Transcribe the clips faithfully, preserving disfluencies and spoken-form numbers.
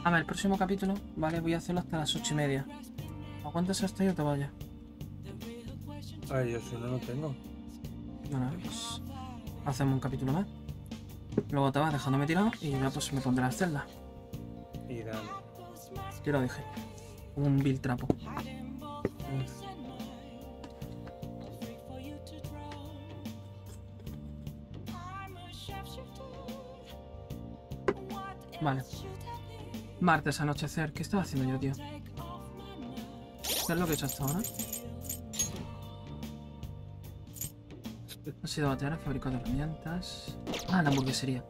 A ver, el próximo capítulo, vale, voy a hacerlo hasta las ocho y media. ¿Aguantas hasta ahí o te vayas? A ver, yo si no lo tengo. Bueno, pues hacemos un capítulo más. Luego te vas dejándome tirado y ya pues me pondré a hacerla. Y dale. Yo lo dije. Un vil trapo. Vale. Martes, anochecer. ¿Qué estaba haciendo yo, tío? ¿Qué es lo que he hecho hasta ahora? Ha sido batear a fábrica de herramientas. Ah, la hamburguesería.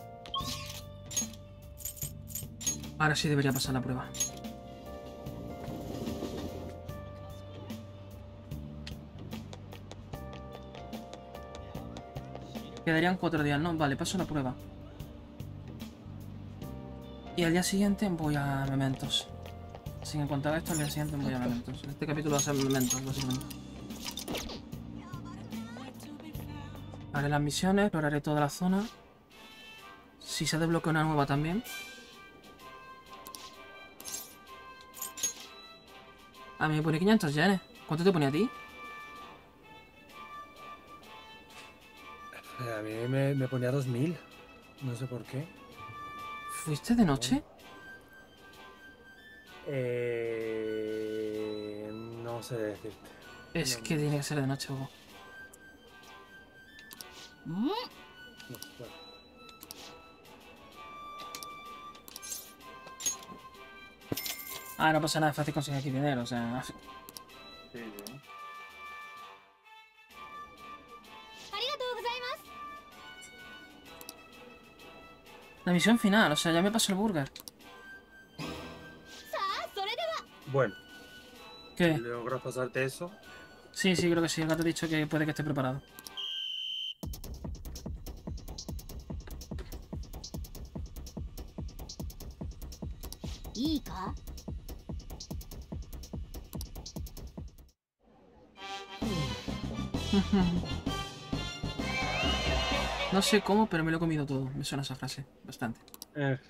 Ahora sí debería pasar la prueba. Quedarían cuatro días, ¿no? Vale, paso la prueba. Y al día siguiente voy a Mementos. Así que en cuanto haga esto, al día siguiente voy a Mementos. Este capítulo va a ser Mementos, básicamente. Haré las misiones, exploraré toda la zona. Si se desbloquea una nueva también. A mí me pone quinientos yenes. ¿Cuánto te pone a ti? A mí me, me ponía dos mil. No sé por qué. ¿Fuiste de noche? Eh, no sé decirte. Es No, que no. tiene que ser de noche, Hugo. No, bueno. Ah, no pasa nada, es fácil conseguir aquí dinero, o sea... Sí, sí. La misión final, o sea, ya me pasó el burger. Bueno, si ¿Qué? logras pasarte eso, Sí, sí, creo que sí. El gato ha dicho que puede que esté preparado. No sé cómo, pero me lo he comido todo. Me suena esa frase. Bastante. eh,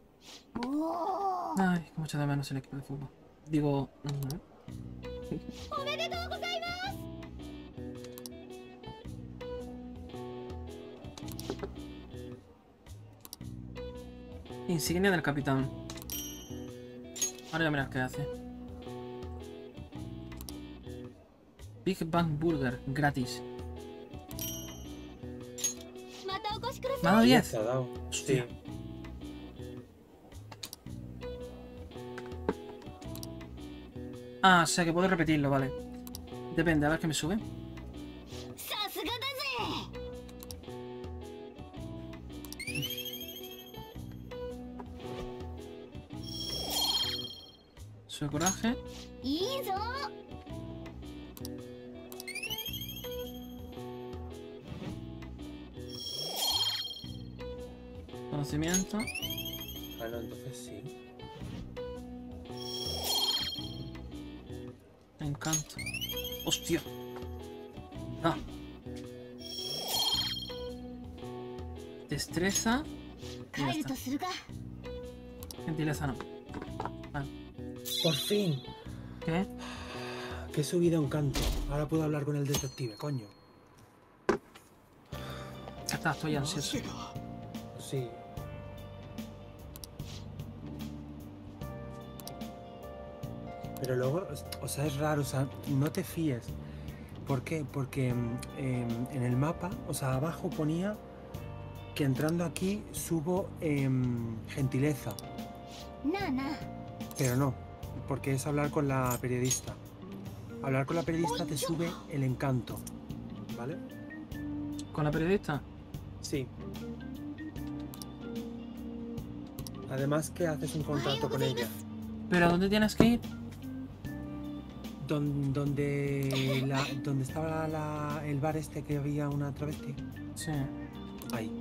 Ay, cómo echo de menos el equipo de fútbol. Digo... uh-huh. Insignia del capitán. Ahora ya verás qué hace. Big Bang Burger, gratis. ¿Me ha dado diez? te ha dado. Hostia. Sí. Ah, o sea que puedo repetirlo, vale. Depende, a ver qué me sube. Sube coraje. Conocimiento. Ah, no, entonces sí. Encanto. Hostia. Ah. Destreza. Y ya está. Gentileza no. Vale. Por fin. ¿Qué? Que he subido un canto. Ahora puedo hablar con el detective, coño. Ya está, estoy ansioso. Sí. Pero luego, o sea, es raro, o sea, no te fíes. ¿Por qué? Porque eh, en el mapa, o sea, abajo ponía que entrando aquí subo eh, gentileza. Pero no, porque es hablar con la periodista. Hablar con la periodista te sube el encanto, ¿vale? ¿Con la periodista? Sí. Además que haces un contrato con ella. ¿Pero a dónde tienes que ir? Don, donde, la, donde estaba la, el bar este que había una travesti. Sí. Ahí.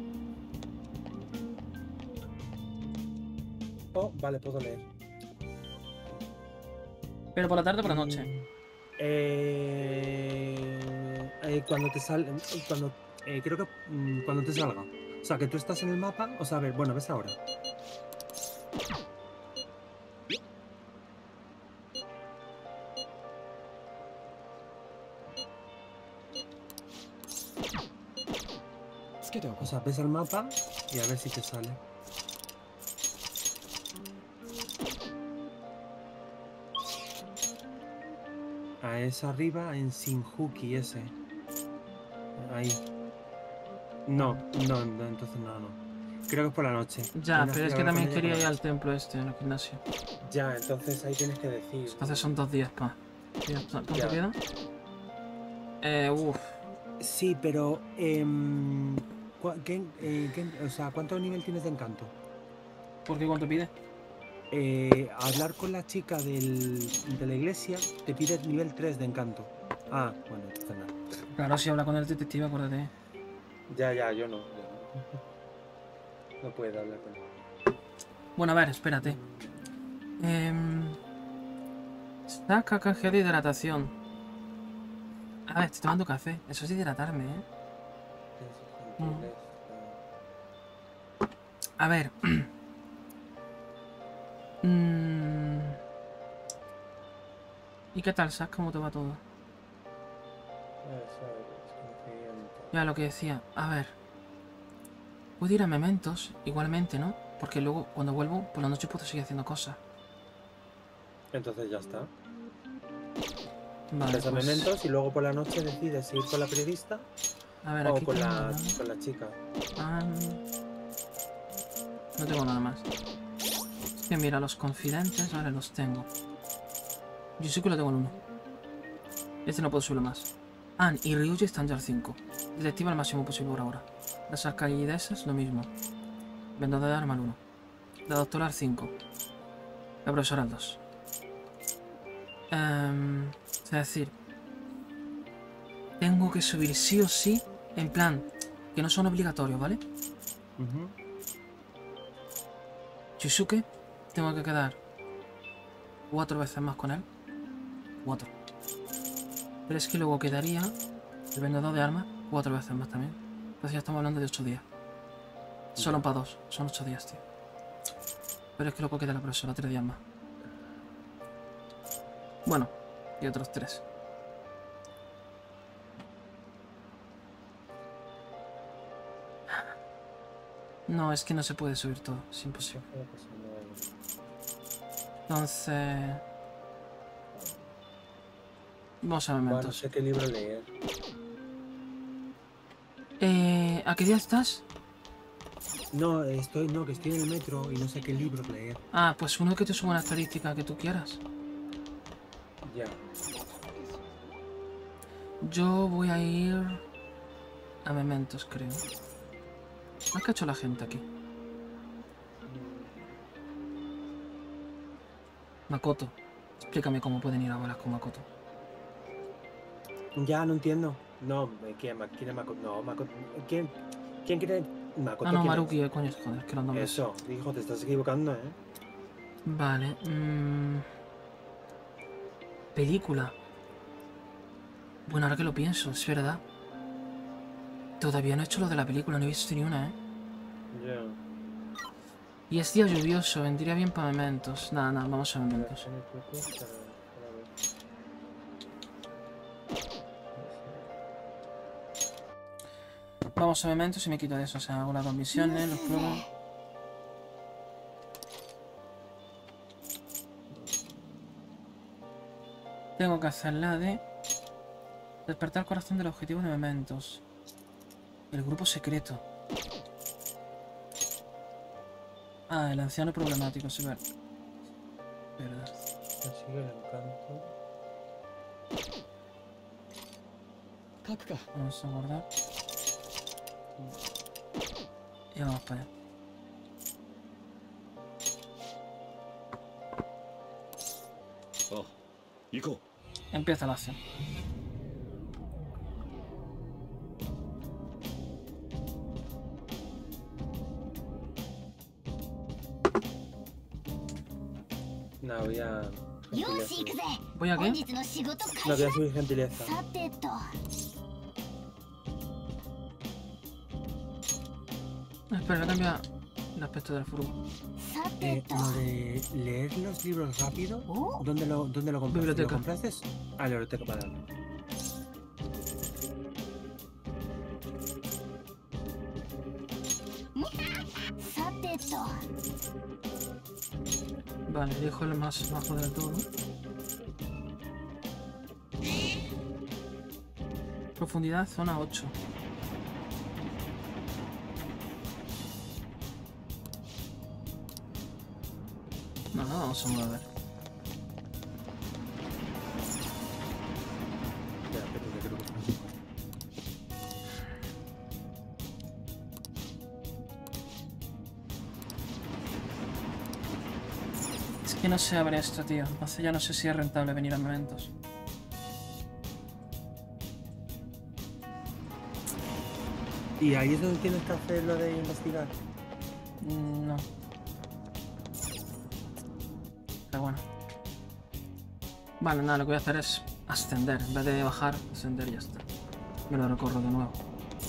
Oh, vale, puedo leer. ¿Pero por la tarde o por la noche? Eh, eh, cuando te sale, cuando eh, creo que mm, cuando te salga, o sea, que tú estás en el mapa, o sea, a ver, bueno, ves ahora. つけておこ O sea, ves el mapa y a ver si te sale. A esa arriba en Shinjuki ese. Ahí. No, no, no, entonces no, no. Creo que es por la noche. Ya, Tienes pero es que hablar con también ella quería por ir la al noche. templo este, en el gimnasio. Ya, entonces ahí tienes que decir. Entonces son dos días más. Ya está. ¿Cuánto Ya. queda? Eh, uff. Sí, pero. em, cua- ¿qué- eh, qué- o sea, ¿cuánto nivel tienes de encanto? ¿Por qué cuánto pide? Eh, hablar con la chica del, de la iglesia te pide nivel tres de encanto. Ah, bueno, entonces nada. Claro, si habla con el detective, acuérdate. Ya, ya, yo no. No puedo hablar con él. Bueno, a ver, espérate. Eh, saca canje de hidratación. A ver, estoy tomando café. Eso es hidratarme, ¿eh? A ver. Mm. ¿Y qué tal, Sax? ¿Cómo te va todo? Ya lo que decía. A ver. Puedo ir a Mementos, igualmente, ¿no? Porque luego, cuando vuelvo, por la noche puedo seguir haciendo cosas. Entonces ya está. Vale, Ves a pues, Mementos y luego por la noche decides si ir con la periodista a ver, o aquí con tengo la, nada. con la chica. Ah, no tengo nada más. Que mira, los confidentes, vale, los tengo. Yo sí que lo tengo en uno. Este no puedo subirlo más. Ann y Ryuji están ya al cinco. Detective al máximo posible por ahora. Las arcaidesas, lo mismo. Vendedor de arma al uno. La doctora al cinco. La profesora al dos. Em, es decir, tengo que subir sí o sí, en plan, que no son obligatorios, ¿vale? Ujú. Chusuke, tengo que quedar cuatro veces más con él. Cuatro. Pero es que luego quedaría el vendedor de armas cuatro veces más también. Entonces ya estamos hablando de ocho días. Solo para dos, son ocho días, tío. Pero es que luego queda la profesora tres días más. Bueno, y otros tres. No, es que no se puede subir todo, es imposible. Entonces... Vamos a Bueno, no momentos. sé qué libro leer. Eh, ¿a qué día estás? No, estoy, no, que estoy en el metro y no sé qué libro leer. Ah, pues uno que te suba una estadística que tú quieras. Ya. Yo voy a ir a Mementos, creo. ¿Qué ha hecho la gente aquí? Makoto. Explícame cómo pueden ir a bolas con Makoto. Ya, no entiendo. No, ¿quién, quién es Makoto? No, Makoto. ¿Quién, quién quiere Makoto? Ah, no, ¿quién Maruki, es? eh, coño, joder, que los nombres. Eso, hijo, te estás equivocando, ¿eh? Vale. mmm, Película. Bueno, ahora que lo pienso, es verdad. Todavía no he hecho lo de la película, no he visto ni una, ¿eh? Ya. Y es día lluvioso, vendría bien para Mementos. Nada, nada, vamos a Mementos. Vamos a Mementos y me quito de eso. O sea, hago las dos misiones, los pruebo. Tengo que hacer la de... Despertar el corazón del objetivo de Mementos. El grupo secreto. Ah, el anciano problemático, sí, ver. Verdad. Consigue el encanto. 書くか Vamos a guardar. Y vamos para allá. あ行こ Empieza la acción. No, voy a. よし行くぜ ¿Voy a 本 qué? 日の仕事 No, 開 voy a 始 subir gentileza. さてと Espera, voy a cambiar el aspecto del furgo. さて Eh, と lo de leer los libros rápido, Oh. ¿dónde lo, dónde lo compraste? Biblioteca. ¿Lo compraste? Ah, la biblioteca, vale. しと。 Vale, elijo el más bajo del todo. Profundidad, zona ocho. No, no, vamos a mover. Ya, pero yo creo que no. Es que no sé a ver esto, tío. Entonces ya no sé si es rentable venir a momentos. Y ahí es donde tienes que hacer lo de investigar. Mm, No. Pero bueno. Vale, nada, lo que voy a hacer es ascender. En vez de bajar, ascender y ya está. Me lo recorro de nuevo.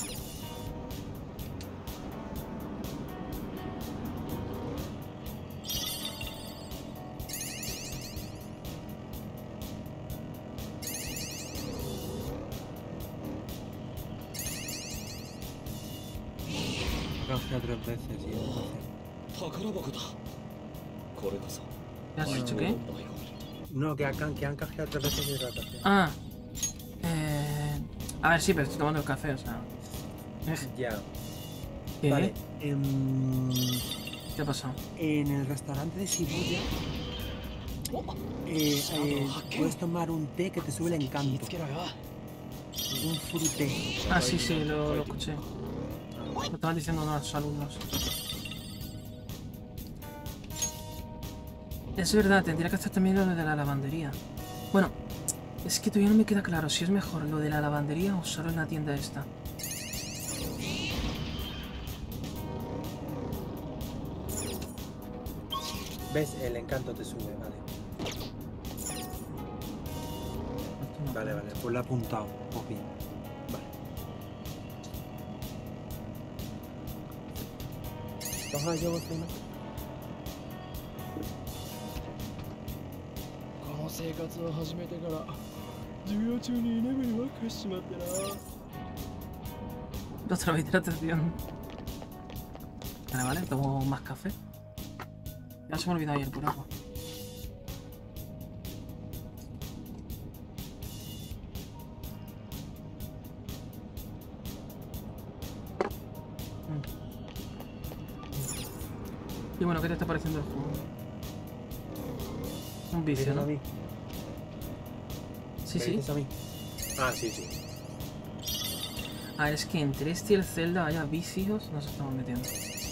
Canjea tres veces y entonces. 宝箱だ。これこそ。 ¿Ya has dicho qué? No, que han, que han canjeado tres veces hidratación. Ah. Eh... A ver, sí, pero estoy tomando el café, o sea... Ya. ¿Qué? Vale. em, ¿Qué ha pasado? en el restaurante de Shibuya eh, eh, puedes tomar un té que te sube el encanto. Un fruté. Ah, sí, sí, lo, lo escuché. Lo estaban diciendo unos alumnos. Es verdad, tendría que hacer también lo de la lavandería. Bueno, es que todavía no me queda claro si es mejor lo de la lavandería o solo en la tienda esta. ¿Ves? El encanto te sube, vale. Vale, vale, pues lo he apuntado. Pues bien. Vale. Ojalá yo voy primero. この生活を始めてから授業中に居眠りばっかりしちまってな。 Otra vez hidratación. Vale, vale, tomo más café. Ya se me olvidó ayer por agua. Y bueno, ¿qué te está pareciendo el juego? Un vicio, ¿no? ¿A mí? Sí, ¿Me sí. dices a mí? Ah, sí, sí. Ah, es que entre este y el Zelda haya vicios, nos estamos metiendo.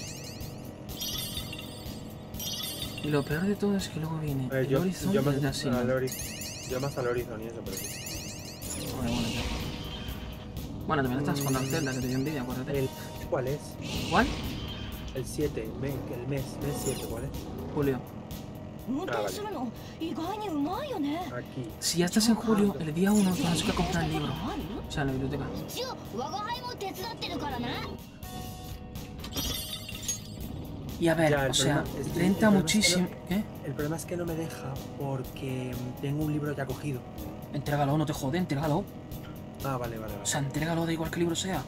Y lo peor de todo es que luego viene Eh, el yo, Horizon yo, y más el de al Asylum. Horiz- yo más al Horizon y eso, pero sí. Bueno, bueno, ya. Bueno, también estás con la Zelda, que te dio envidia, acuérdate. El, ¿Cuál es? ¿Cuál? El siete, el mes, el mes, mes siete, ¿cuál es? Julio. 運転するの意外にうまいよね。 Aquí. Si ya estás en julio, el día uno tienes que comprar el libro. O sea, en la biblioteca. 一応我が輩も手伝ってるからな。 Y a ver, Ya, el o sea, problema es que- el renta problema es que muchísimo. ¿Qué? El problema es que no me deja porque mm, tengo un libro ya cogido. Entrégalo, no te jode, entrégalo. Ah, vale, vale, O vale. sea, entrégalo, da igual que libro sea.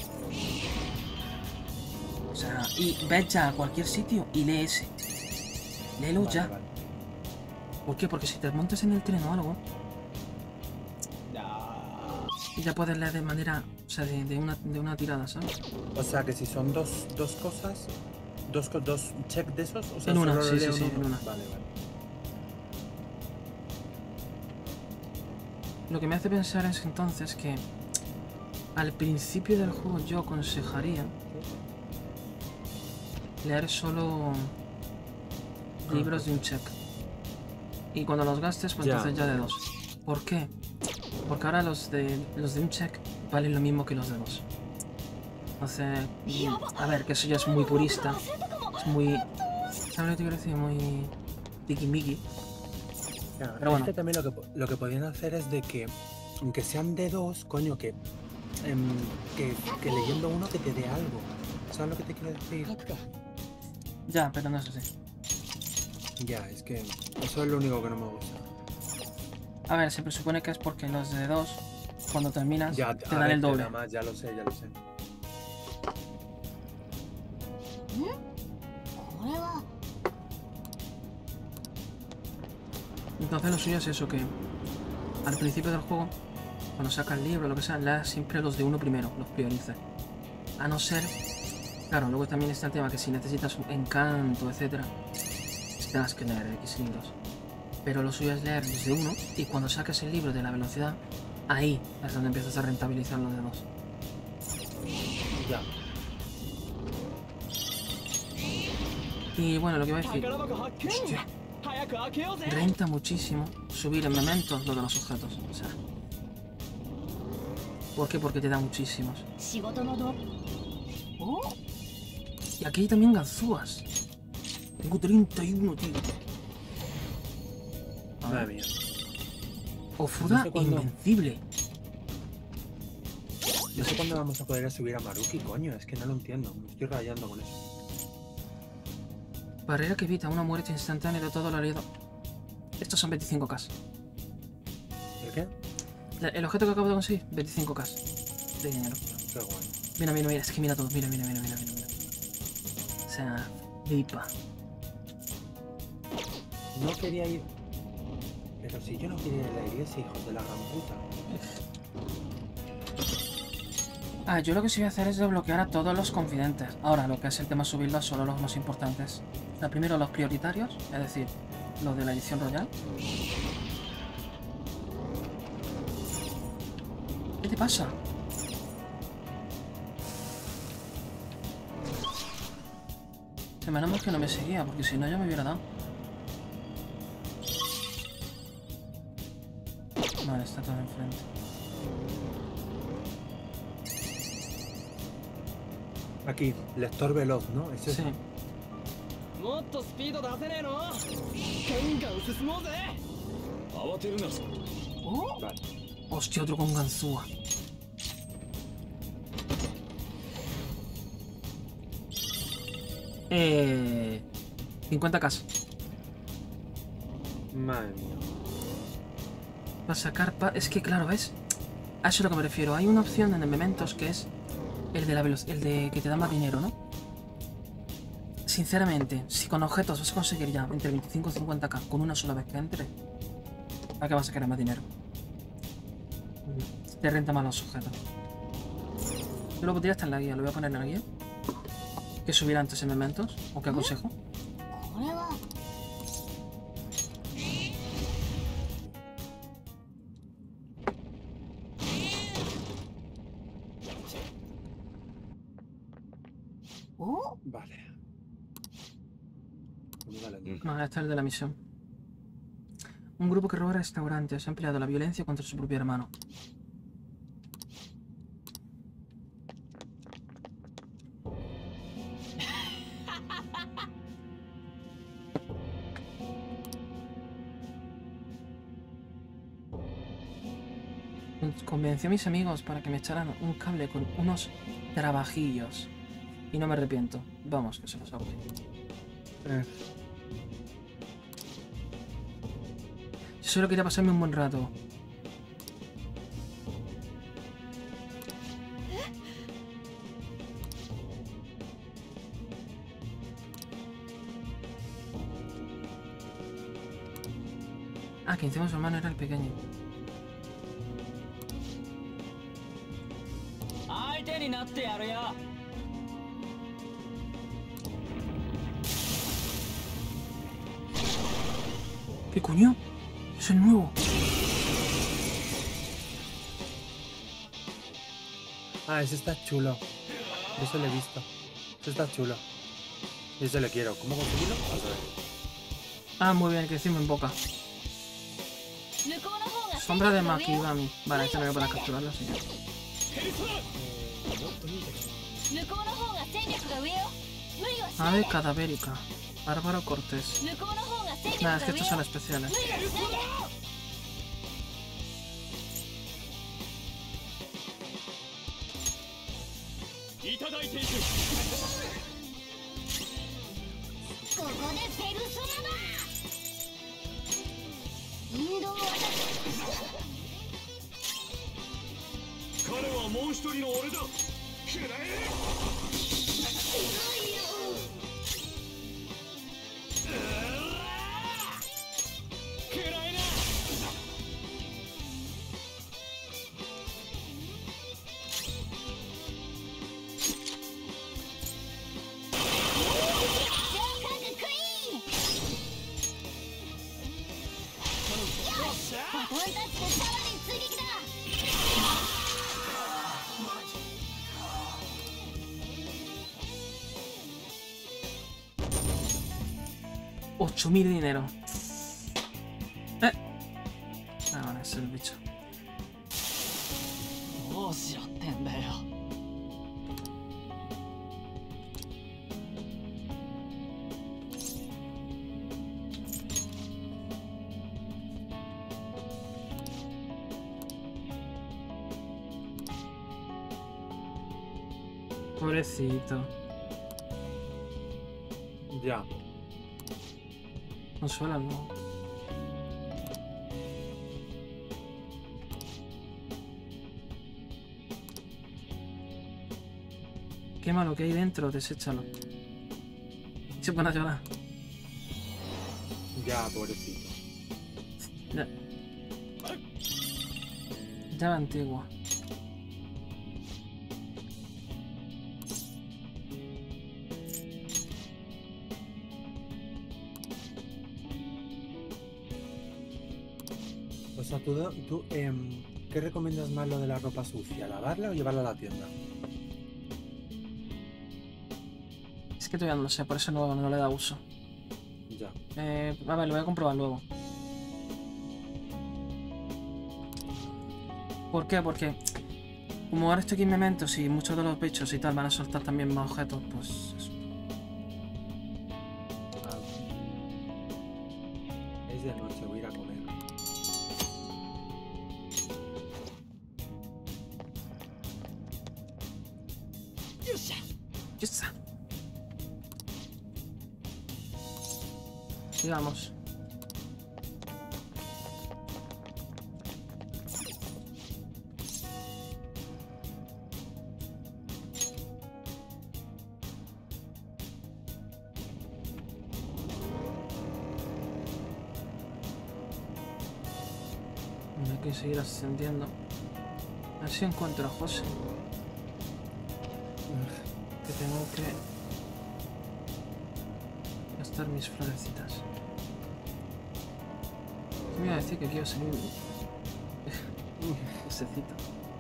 O sea, y ve ya a cualquier sitio y lee ese. Léelo Vale, ya. vale. ¿Por qué? Porque si te montas en el tren o algo, y ya puedes leer de manera, o sea, de, de una, de una tirada, ¿sabes? O sea que si son dos, dos cosas, dos, co- dos check de esos, o sea, En una, solo sí, leo sí, sí, uno. en una. Vale, vale. Lo que me hace pensar es entonces que al principio del juego yo aconsejaría leer solo libros de un check. Y cuando los gastes, pues Ya. entonces ya de dos. ¿Por qué? Porque ahora los de los de un check valen lo mismo que los de dos. Entonces, mm, a ver, que eso ya es muy purista. Es muy... ¿Sabes lo que te quiero decir? Muy... Tiki-miki. Claro, Pero bueno. es que también lo que, po- lo que podrían hacer es de que, aunque sean de dos, coño, que, em, que, que leyendo uno que te dé algo. ¿Sabes lo que te quiero decir? 書くか。 Ya, pero no es así. Ya, es que eso es lo único que no me gusta. A ver, se presupone que es porque los de dos, cuando terminas, Ya, te a dan ver, el doble. nada más, ya lo sé, ya lo sé. こ Entonces lo suyo es eso, que al principio del juego, cuando sacas el libro o lo que sea, leas siempre los de uno primero, los priorices. A no ser... Claro, luego también está el tema que si necesitas un encanto, etcétera, tendrás que leer X libros. Pero lo suyo es leer los de uno, y cuando saques el libro de la velocidad, ahí es donde empiezas a rentabilizar los demás. Ya. Y bueno, lo que iba a decir... Hostia, renta muchísimo subir en mementos lo de los objetos. O sea... ¿Por qué? Porque te da muchísimos. Oh. Y aquí hay también ganzúas. Tengo treinta y uno, tío. Madre mía. Ofuda No sé cuándo- invencible. No sé cuándo vamos a poder subir a Maruki, coño. Es que no lo entiendo. Me estoy rayando con eso. Barrera que evita una muerte instantánea de todo lo herido. Estos son veinticinco K. ¿El qué? La- El objeto que acabo de conseguir, veinticinco K de dinero. Qué guay. Mira, mira, mira, es que mira todo, mira, mira, mira, mira, mira, mira. O sea, flipa. No quería ir... Pero si yo no quería ir a la iglesia, hijos de la gran puta. Ah, yo lo que sí voy a hacer es desbloquear a todos los confidentes. Ahora, lo que es el tema subirlos, solo los más importantes. O sea, primero los prioritarios, es decir, los de la edición royal. ¿Qué te pasa? Se me menos que no me seguía, porque si no ya me hubiera dado. Vale, está todo enfrente. Aquí, lector veloz, ¿no? ¿Es eso? Sí. もっとスピード出せねえの？ガンガン進もうぜ。 慌てるな。 Oh, Vale. hostia, otro con ganzúa. Eh, cincuenta K. Madre mía. Para sacar pa... Es que claro, ¿ves? A eso es lo que me refiero. Hay una opción en el Mementos que es el de la velocidad, el de que te da más dinero, ¿no? Sinceramente, si con objetos vas a conseguir ya entre veinticinco y cincuenta K con una sola vez que entre, ¿para qué vas a querer más dinero? Te renta más los objetos. Yo lo podría estar en la guía, lo voy a poner en la guía. Que subir antes en Mementos, o que aconsejo. Vale. Vale, no. No, este es el de la misión. Un grupo que roba restaurantes ha empleado la violencia contra su propio hermano. Convencí a mis amigos para que me echaran un cable con unos trabajillos. Y no me arrepiento. Vamos, que se los hago. Eh, Yo solo quería pasarme un buen rato. Ah, que encima su hermano era el pequeño. 相手になってやるよ。 ¿Qué coño? Es el nuevo. Ah, ese está chulo. Eso lo he visto. Ese está chulo. Y ese le quiero. ¿Cómo conseguirlo? Vamos a ver. Ah, muy bien, que encima en boca. Sombra de Makigami. Vale, este no voy a poder capturarlo, así que... Ave cadavérica. Bárbaro Cortés. Nada, es que estos son especiales. ocho mil de dinero. Eh. Ah, vale, ese es el bicho. どうしろってんだよ。 Pobrecito. Ya. Consuélalo. Quema lo que hay dentro, deséchalo. Se pone a llorar. Ya, pobrecito. Ya. Llave antigua. O sea, tú, tú em, ¿qué recomiendas más lo de la ropa sucia? ¿Lavarla o llevarla a la tienda? Es que todavía no lo sé, por eso no, no le da uso. Ya. Eh, a ver, lo voy a comprobar luego. ¿Por qué? Porque como ahora estoy aquí en Mementos y muchos de los bichos y tal van a soltar también más objetos, pues eso. Ah. Es de noche, voy a ir a comer. Ya está. Sigamos. Hay que seguir ascendiendo. A ver si encuentro a José. Que tengo que gastar mis florecitas. Me iba a decir que quiero seguir Josecito.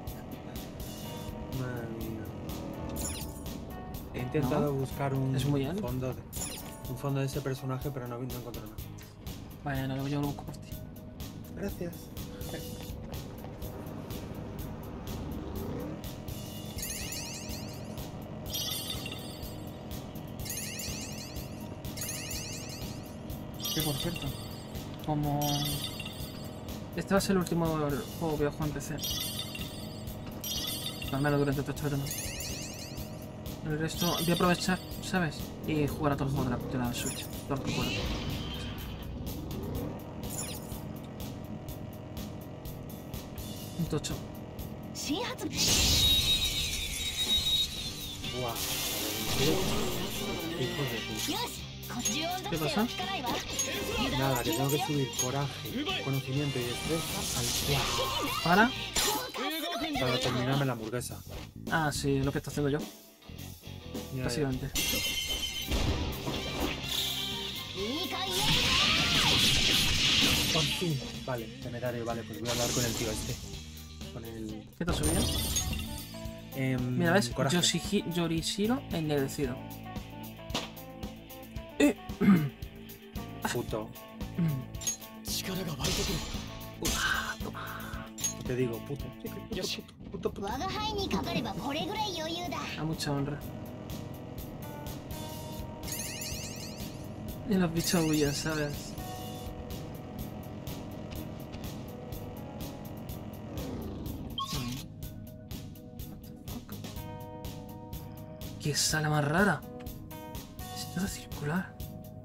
Madre mía. He intentado No, buscar un es muy alto. fondo de, un fondo de ese personaje, pero no, no encontré nada. Vaya, no, yo lo busco por ti. Gracias. Que por cierto, como este va a ser el último juego que yo juego en P C, al menos durante todo este verano. El resto voy a aprovechar, ¿sabes? Y jugar a todos los juegos de la, de la Switch, todo lo que pueda. Un tocho. 新発 Buah. Hijo de puta. よしこっち温度 ¿Qué 性 pasa? は効かないわ Nada, que tengo que subir coraje, conocimiento y destreza al cuatro ¿Para? para terminarme la hamburguesa. Ah, sí, lo que estoy haciendo yo, Ya, ya. básicamente. いいかい Por fin. Vale, temerario, vale, pues voy a hablar con el tío este. Con el. ¿Qué te ha subido? em, Mira, ¿ves? coraje. Yoshiji- Yorishiro ennegrecido. ¡Eh! Puto. 力が湧いてくる。 Te digo, puto. Sí, que puto, puto, puto, puto. 我が輩にかかればこれぐらい余裕だ A mucha honra. Y los bichos huyen, ¿sabes? ¿Qué sala más rara? Es todo circular.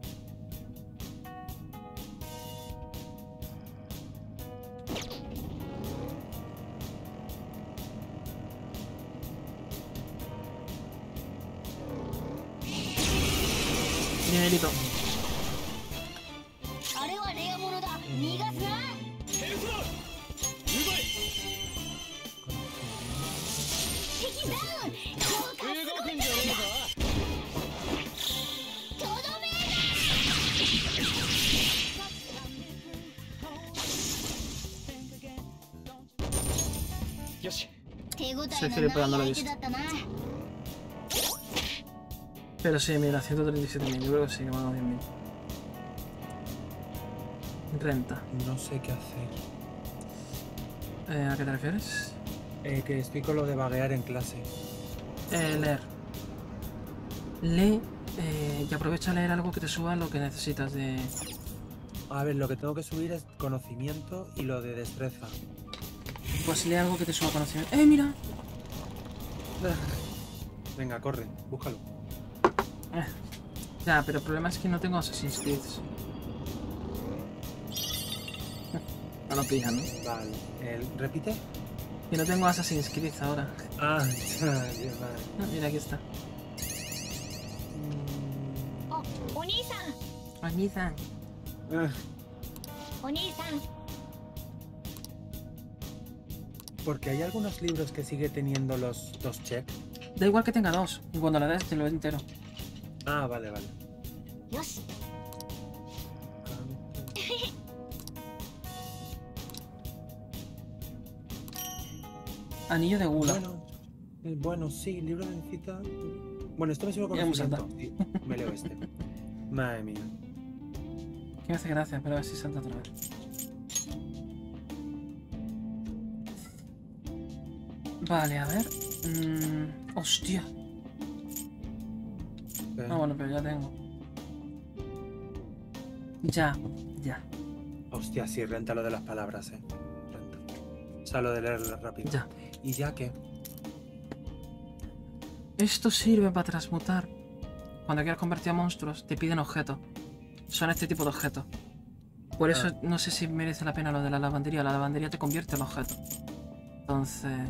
Dinerito. あれはレア物だ逃がすな敵ダウン強化すごいんだとどめよし。 手応え Sé の que le ない puedo dar la 相手 vista. だったな Pero sí, mira, ciento treinta y siete mil. Yo creo que sí, que van a diez mil. Renta. No sé qué hacer. Eh, ¿A qué te refieres? Eh, que estoy con lo de vaguear en clase. Eh, leer. Lee eh, y aprovecha a leer algo que te suba lo que necesitas de... A ver, lo que tengo que subir es conocimiento y lo de destreza. Pues lee algo que te suba conocimiento. ¡Eh, mira! Venga, corre, búscalo. Eh, ya, pero el problema es que no tengo Assassin's Creed. No lo pillan, ¿no? Vale. El, ¿repite? Y no tengo Assassin's Creed ahora. Ah, ya, ya, vale. Ah, mira, aquí está. Mm, あ、お兄さん Añiza. ah, お兄さん porque hay algunos libros que sigue teniendo los dos check. Da igual que tenga dos. Y cuando la des te lo doy entero. Ah, vale, vale. よし Anillo de gula. Bueno, eh, bueno, sí, libro de cita. Bueno, esto me sirve Ya hemos conocimiento. Sí, me leo este. Madre mía. Que me hace gracia, pero a ver si salta otra vez. Vale, a ver. Mm, hostia. Eh, Ah, bueno, pero ya tengo. Ya, ya, Hostia, sí, renta lo de las palabras, eh. Renta. O sea, lo de leerlas rápido. ya. ¿Y ya qué? Esto sirve para transmutar. Cuando quieras convertir a monstruos, te piden objetos. Son este tipo de objetos. Por eso Ah. no sé si merece la pena lo de la lavandería. La lavandería te convierte en objeto. Entonces...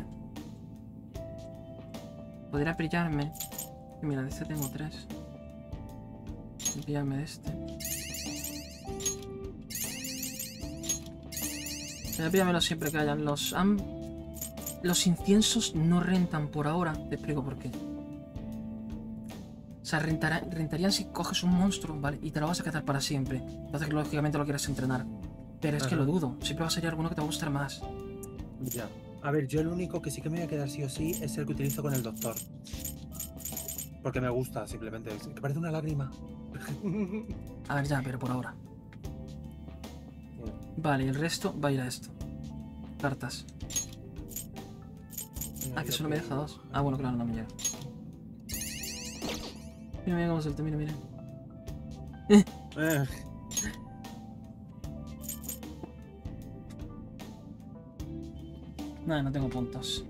Podría pillarme... Mira, de este tengo tres. Y pillarme de este. Voy a pillármelo siempre que hayan. Los am... Los inciensos no rentan por ahora. Te explico por qué. O sea, rentará- rentarían si coges un monstruo, ¿vale? Y te lo vas a quedar para siempre. Entonces, lógicamente lo quieres entrenar. Pero es que Ajá. lo dudo. Siempre va a salir alguno que te va a gustar más. Ya. A ver, yo el único que sí que me voy a quedar sí o sí es el que utilizo con el doctor. Porque me gusta, simplemente. Es que parece una lágrima. A ver, ya, pero por ahora. Vale, y el resto va a ir a esto. Cartas. Ah, que solo me deja dos. Ah, bueno, claro, no me llega. Mira, mira cómo suelta, mira, mira. Eh, Nada, no tengo puntos.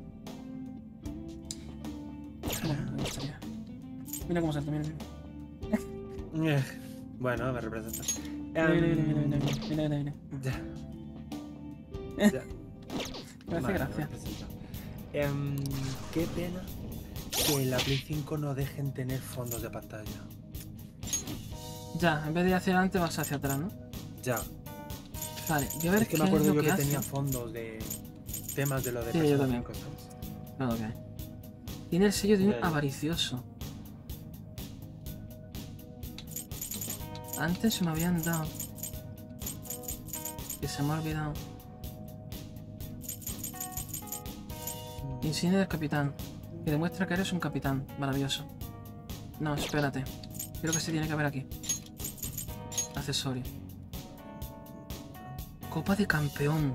Bueno, me gustaría. Mira cómo salta, mira, mira. eh. Bueno, me representa. Mira, mira, mira, mira, Em, mira, mira, mira, mira. Ya. Ya. Me hace Vale, gracia. me representa. Em, qué pena que la Play cinco no dejen tener fondos de pantalla. Ya, en vez de ir hacia adelante vas hacia atrás, ¿no? Ya. Vale, voy a ver Es que qué me es acuerdo lo yo que, que hace. tenía fondos de temas de lo de Sí, yo Persona también. cinco, ¿sabes? Claro que hay. Tiene el sello de un Ya, ya. avaricioso. Antes me habían dado. Que se me ha olvidado. Insignia del capitán. Que demuestra que eres un capitán. Maravilloso. No, espérate. Creo que se tiene que ver aquí. Accesorio. Copa de campeón.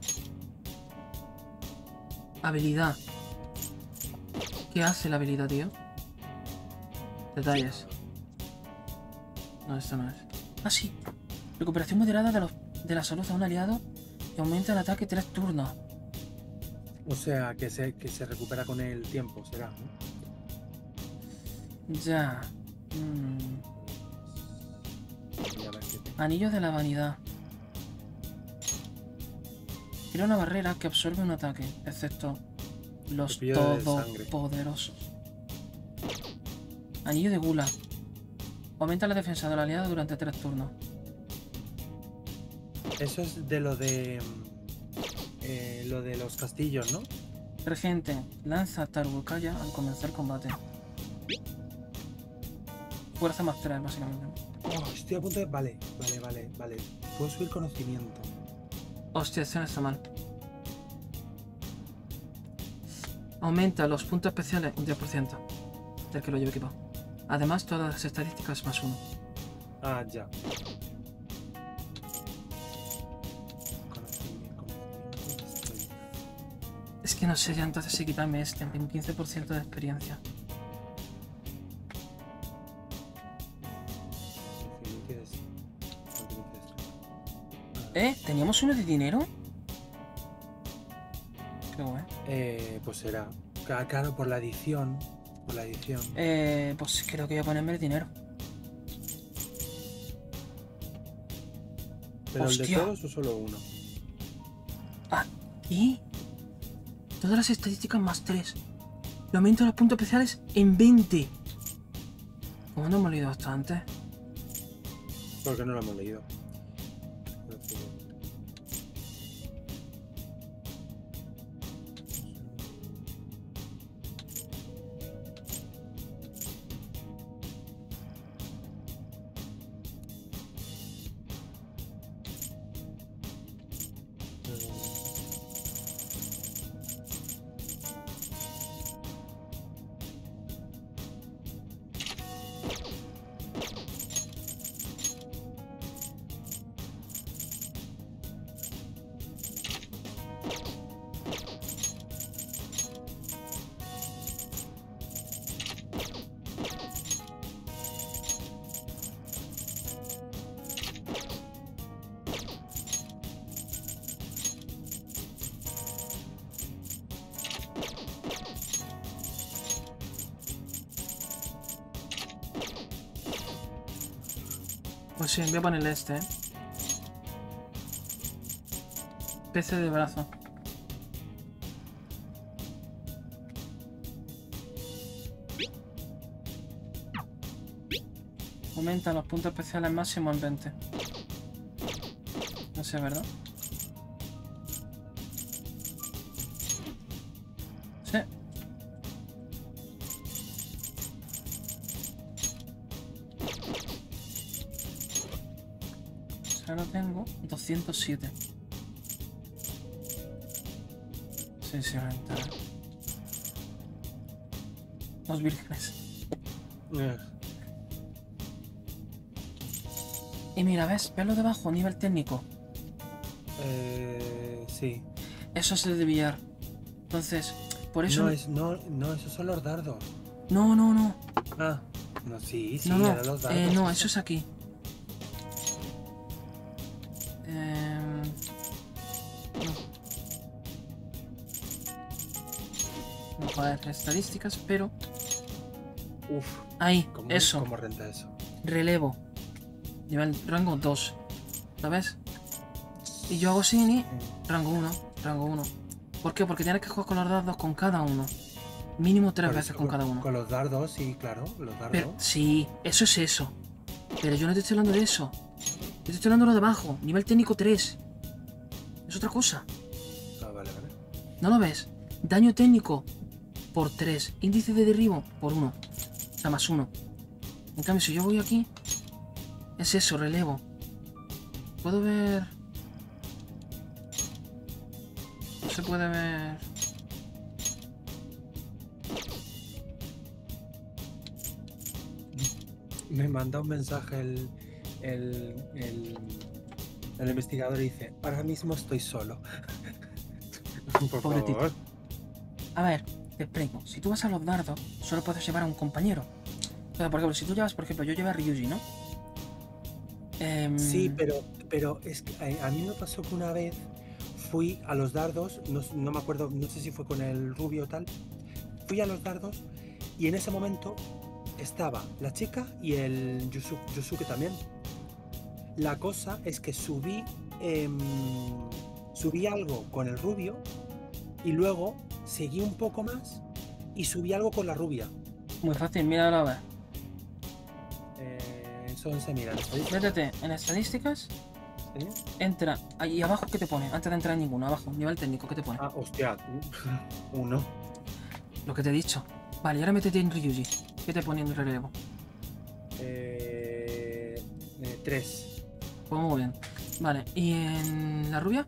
Habilidad. ¿Qué hace la habilidad, tío? Detalles. No, esto no es. Ah, sí. Recuperación moderada de, los, de la salud a un aliado y aumenta el ataque tres turnos. O sea, que se, que se recupera con el tiempo, será, ¿no? Ya. Mm. Y a ver qué te- Anillo de la vanidad. Crea una barrera que absorbe un ataque, excepto los Cepillo de sangre. todopoderosos. Anillo de gula. Aumenta la defensa del aliado durante tres turnos. Eso es de lo de. mm, eh, lo de los castillos, ¿no? Regente, lanza Tarbucaya al comenzar combate. Fuerza más tres, básicamente. Oh, estoy a punto de. Vale, vale, vale, vale. Puedo subir conocimiento. Hostia, este no está mal. Aumenta los puntos especiales un diez por ciento del que lo lleve equipado. Además, todas las estadísticas más uno. Ah, ya. que no sé ya entonces si quitarme este. Tengo un quince por ciento de experiencia. ¿Eh? ¿Teníamos uno de dinero? Qué bueno. Eh, pues será. Ca- Claro, por la edición. Por la edición. Eh, pues creo que voy a ponerme el dinero. ¿Pero el de hostia. todos o solo uno? Ah, y todas las estadísticas más tres. Lo aumento de los puntos especiales en veinte. ¿Cómo no hemos leído hasta antes? Porque no lo hemos leído. Pues sí, voy a ponerle este, ¿eh? P C de brazo. Aumenta los puntos especiales máximo en veinte. No sé, ¿verdad? Sí. Ahora tengo doscientos siete. Sí, sí, renta. Los vírgenes. Eh, Y mira, ¿ves? Velo debajo, nivel técnico. eh, sí. Eso es el de billar. Entonces, por eso... No, es, no, no, esos son los dardos. No, no, no. Ah, no, sí, sí, No, no. eran los dardos. Eh, no, eso es aquí. Eh... No. No, joder, estadísticas, pero... Uf, Ahí, ¿cómo, eso. ¿cómo renta eso? Relevo. Nivel rango dos. ¿Sabes? Y yo hago sin y rango uno. Rango uno. ¿Por qué? Porque tienes que jugar con los dados con cada uno. Mínimo tres Por veces eso, con cada uno. Con los dardos, sí, claro, los dardos. Pero, sí, eso es eso. Pero yo no te estoy hablando de eso. Yo te estoy hablando de lo de abajo. Nivel técnico tres. Es otra cosa. Ah, vale, vale. ¿No lo ves? Daño técnico por tres. Índice de derribo por uno. O sea, más uno. En cambio, si yo voy aquí... Es eso, relevo. Puedo ver... No se puede ver... Me manda un mensaje el, el, el, el investigador y dice, ahora mismo estoy solo. Por Pobrecito. favor. A ver, te explico. Si tú vas a los dardos, solo puedes llevar a un compañero. O sea, por ejemplo, si tú llevas, por ejemplo, yo llevé a Ryuji, ¿no? Em, Sí, pero, pero es que eh, a mí me pasó que una vez fui a los dardos, no, no me acuerdo, no sé si fue con el rubio o tal, fui a los dardos y en ese momento estaba la chica y el Yusu- Yusuke también. La cosa es que subí, em, subí algo con el rubio y luego seguí un poco más y subí algo con la rubia. Muy fácil, míralo a ver. Eh, eso se mira en estadística, Métete en estadísticas, ¿sí? entra ahí abajo, ¿qué te pone? Antes de entrar en ninguno, abajo, nivel técnico, ¿qué te pone? Ah, hostia, uno. Lo que te he dicho. Vale, y ahora métete en Ryuji. ¿Qué te pone en relevo? Eh, eh, tres. Pues muy bien. Vale, ¿y en la rubia?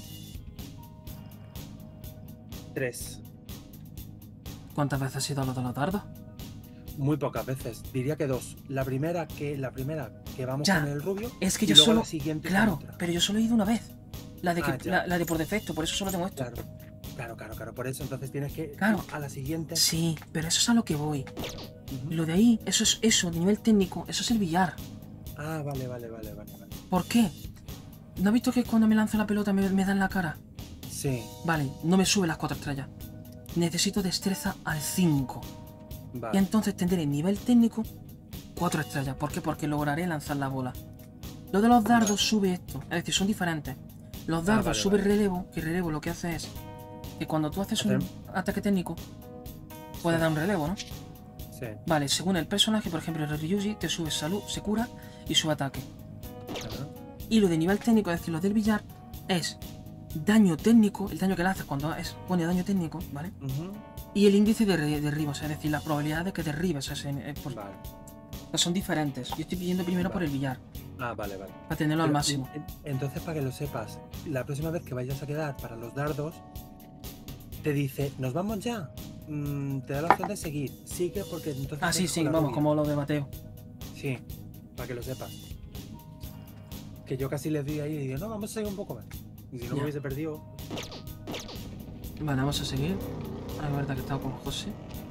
Tres. ¿Cuántas veces has ido a lo de los dardos? Muy pocas veces. Diría que dos. La primera que la primera que vamos Ya, con el rubio. Es que y yo luego solo... la siguiente Claro, con otra. pero yo solo he ido una vez. La de, que, Ah, ya. la, la de por defecto, por eso solo tengo esto. Claro. Claro, claro, claro. Por eso entonces tienes que Claro. a la siguiente. Sí, pero eso es a lo que voy. Ujú. Lo de ahí, eso es eso, de nivel técnico, eso es el billar. Ah, vale, vale, vale, vale, vale. ¿Por qué? ¿No has visto que cuando me lanzo la pelota me, me da en la cara? Sí, Vale, no me sube las cuatro estrellas. Necesito destreza al cinco. Y vale. entonces tendré nivel técnico cuatro estrellas. ¿Por qué? Porque lograré lanzar la bola. Lo de los dardos Vale. sube esto. Es decir, son diferentes. Los Ah, dardos vale, sube vale. relevo, que relevo lo que hace es que cuando tú haces un Hacer- ataque técnico, puedes Sí. dar un relevo, ¿no? Sí. Vale, según el personaje, por ejemplo, el Ryuji te sube salud, se cura y sube ataque. Ajá. Y lo de nivel técnico, es decir, lo del billar, es daño técnico, el daño que le haces cuando es, pone daño técnico, ¿vale? Ujú. Y el índice de re- derribo, es decir, la probabilidad de que derribes ese. eh, por- Vale. o sea, son diferentes. Yo estoy pidiendo primero por Vale. el billar, Ah, vale, vale. para tenerlo al Pero, máximo. en- en- Entonces, para que lo sepas, la próxima vez que vayas a quedar para los dardos, te dice, ¿nos vamos ya? Mm, te da la opción de seguir. Sigue porque entonces... Ah, sí, vas sí, con la vamos, rubia. como lo de Mateo. Sí, para que lo sepas. Que yo casi les di ahí y digo, no, vamos a seguir un poco más. Y si no me Ya. hubiese perdido... Vale, vamos a seguir. A ver, que he estado con José.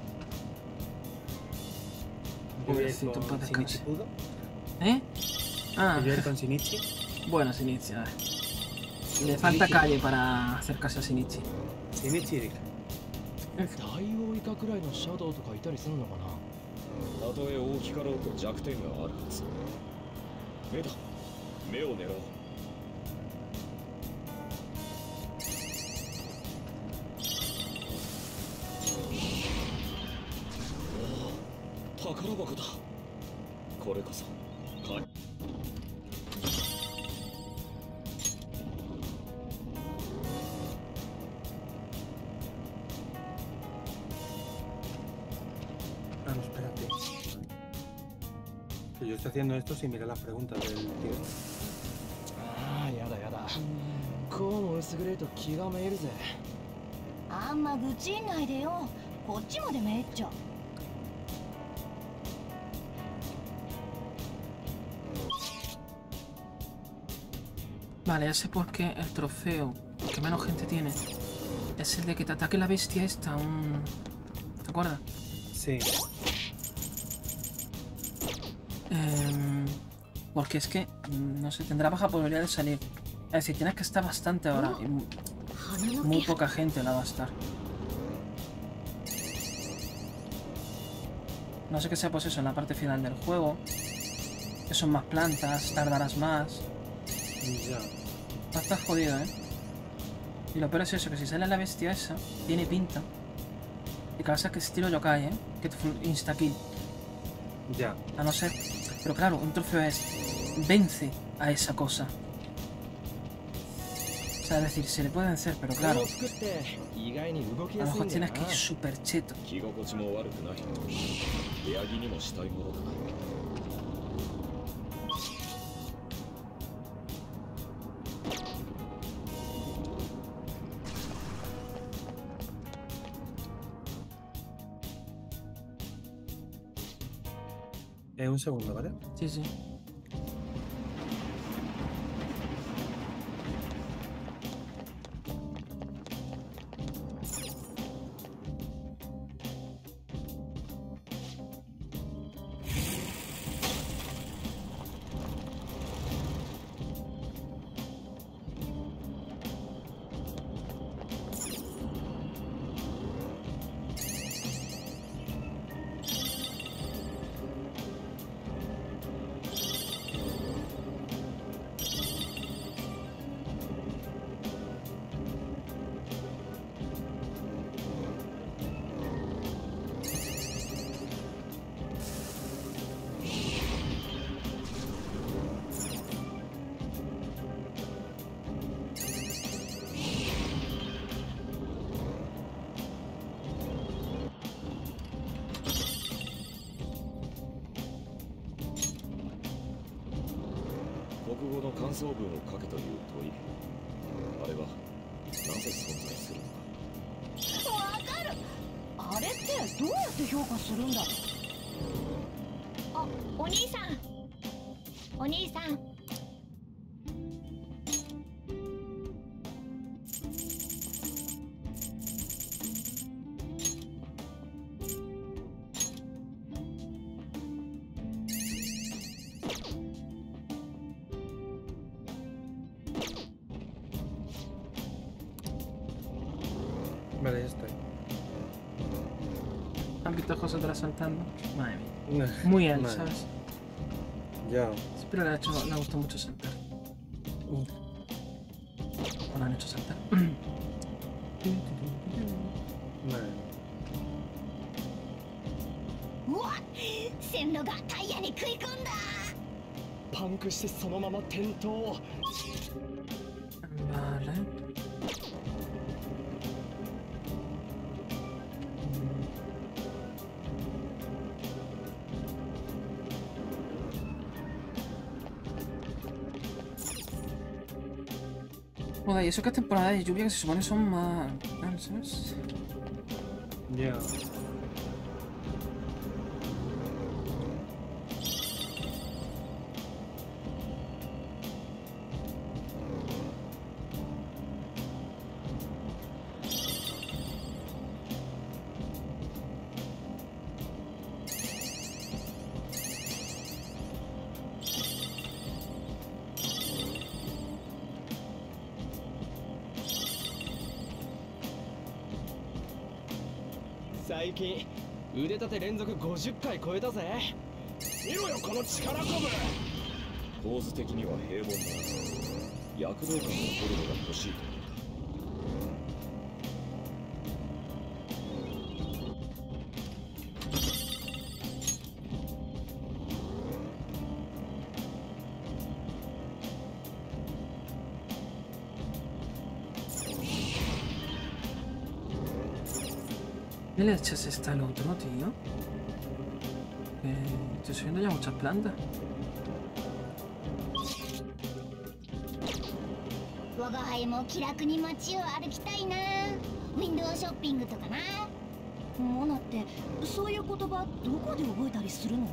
Yo voy a ir Pobrecito, con pues Shinichi descansa. Pudo. ¿Eh? Ah, Yo voy a ir con Shinichi. bueno, Shinichi, a ver. Le falta calle para acercarse a Shinichi. Shinichi dije. ダイオウイカくらいのシャドウとかいたりするのかな。 たとえ大きかろうと弱点があるはず。目だ。目を狙おう。おお、宝箱だ。これこそ。か Ah, no, espérate. Que yo estoy haciendo esto sin mirar las preguntas del tío. ああ、やだやだ。こうも薄暗いと気がめいるぜ。 あんま愚痴んないでよ。こっちまでめっちゃ。 Vale, ya sé por qué el trofeo que menos gente tiene es el de que te ataque la bestia esta, un... ¿Te acuerdas? Sí. Em, porque es que, mm, no sé, tendrá baja probabilidad de salir. Es decir, tienes que estar bastante ahora. Y mu- 花の muy 気 poca gente la va a estar. No sé qué sea pues eso en la parte final del juego. Que son más plantas, tardarás más. Ya. Va a estar jodido, ¿eh? Y lo peor es eso, que si sale la bestia esa, tiene pinta. Y que pasa que estilo yokai, ¿eh? Que te fue insta-kill. Ya. A no ser... Pero claro, un trofeo es... Vence a esa cosa. O sea, es decir, se le puede vencer, pero こ claro, の服って意外に動き a や lo すい mejor んだよ tienes な que ir súper cheto. 着心地も悪くない。部屋着にもしたいものだ。 Eh, un segundo, ¿vale? Sí, sí. 国語の感想文を書けという問い。あれはなぜ存在するのか。 わかる。あれってどうやって評価するんだ。あ、お兄さん。お兄さん。 あ ciertas cosas te las saltando. Madre mía. Muy él, Madre. ¿sabes? Ya. Siempre le ha, hecho, le ha gustado mucho saltar. Uh, O lo han hecho saltar. madre. うわ線路がタイヤに食い込んだ。 パンクしてそのまま転倒。 Vale. Joder, y eso que es temporada de lluvia que se supone son más... ¿sabes? Ya. Ahora 最近腕立て連続ごじゅっかい超えたぜ。見ろよこの力こぶ。 構図的には平凡だが躍動感のホルドが欲しいと思った。 ¿Qué leches está el otro, tío? Eh, estoy subiendo ya muchas plantas. 我が輩も気楽に街を歩きたいな。ウィンドウショッピングとかな。モナってそういう言葉どこで覚えたりするの？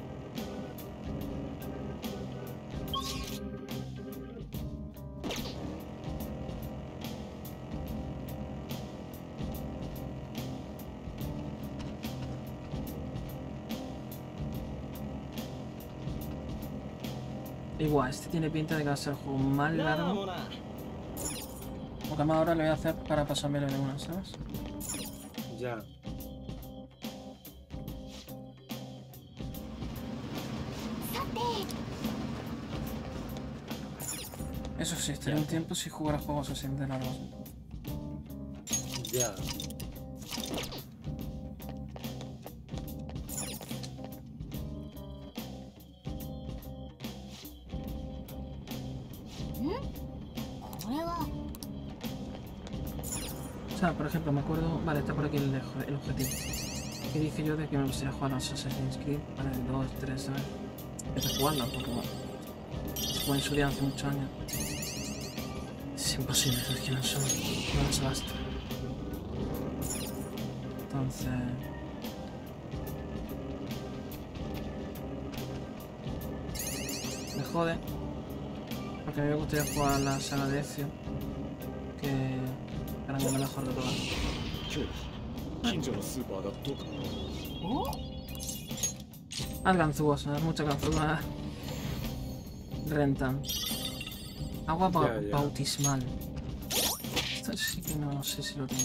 Igual, este tiene pinta de que va a ser el juego más なあ largo. モナ。 Porque más ahora le voy a hacer para pasarme de una, ¿sabes? Ya. Eso sí, estaría un tiempo si jugar a juegos así de largos. Ya. O sea, por ejemplo, me acuerdo... Vale, está por aquí el, el objetivo. Que dije yo de que me gustaría jugar a Assassin's Creed, vale, el dos, tres, ¿sabes? Empecé a jugarlo, porque bueno, jugué en su día hace muchos años. Es imposible, es que no son... no les basta. Entonces... me jode. Porque a mí me gustaría jugar a la saga de Ezio. Que... para mí es la mejor de todas. 今日近所のスーパーがどうか。 Haz ganzúas, ¿sabes? Muchas ganzúas rentan. Agua ba Ya, ya. bautismal. Esto sí que no sé si lo tengo.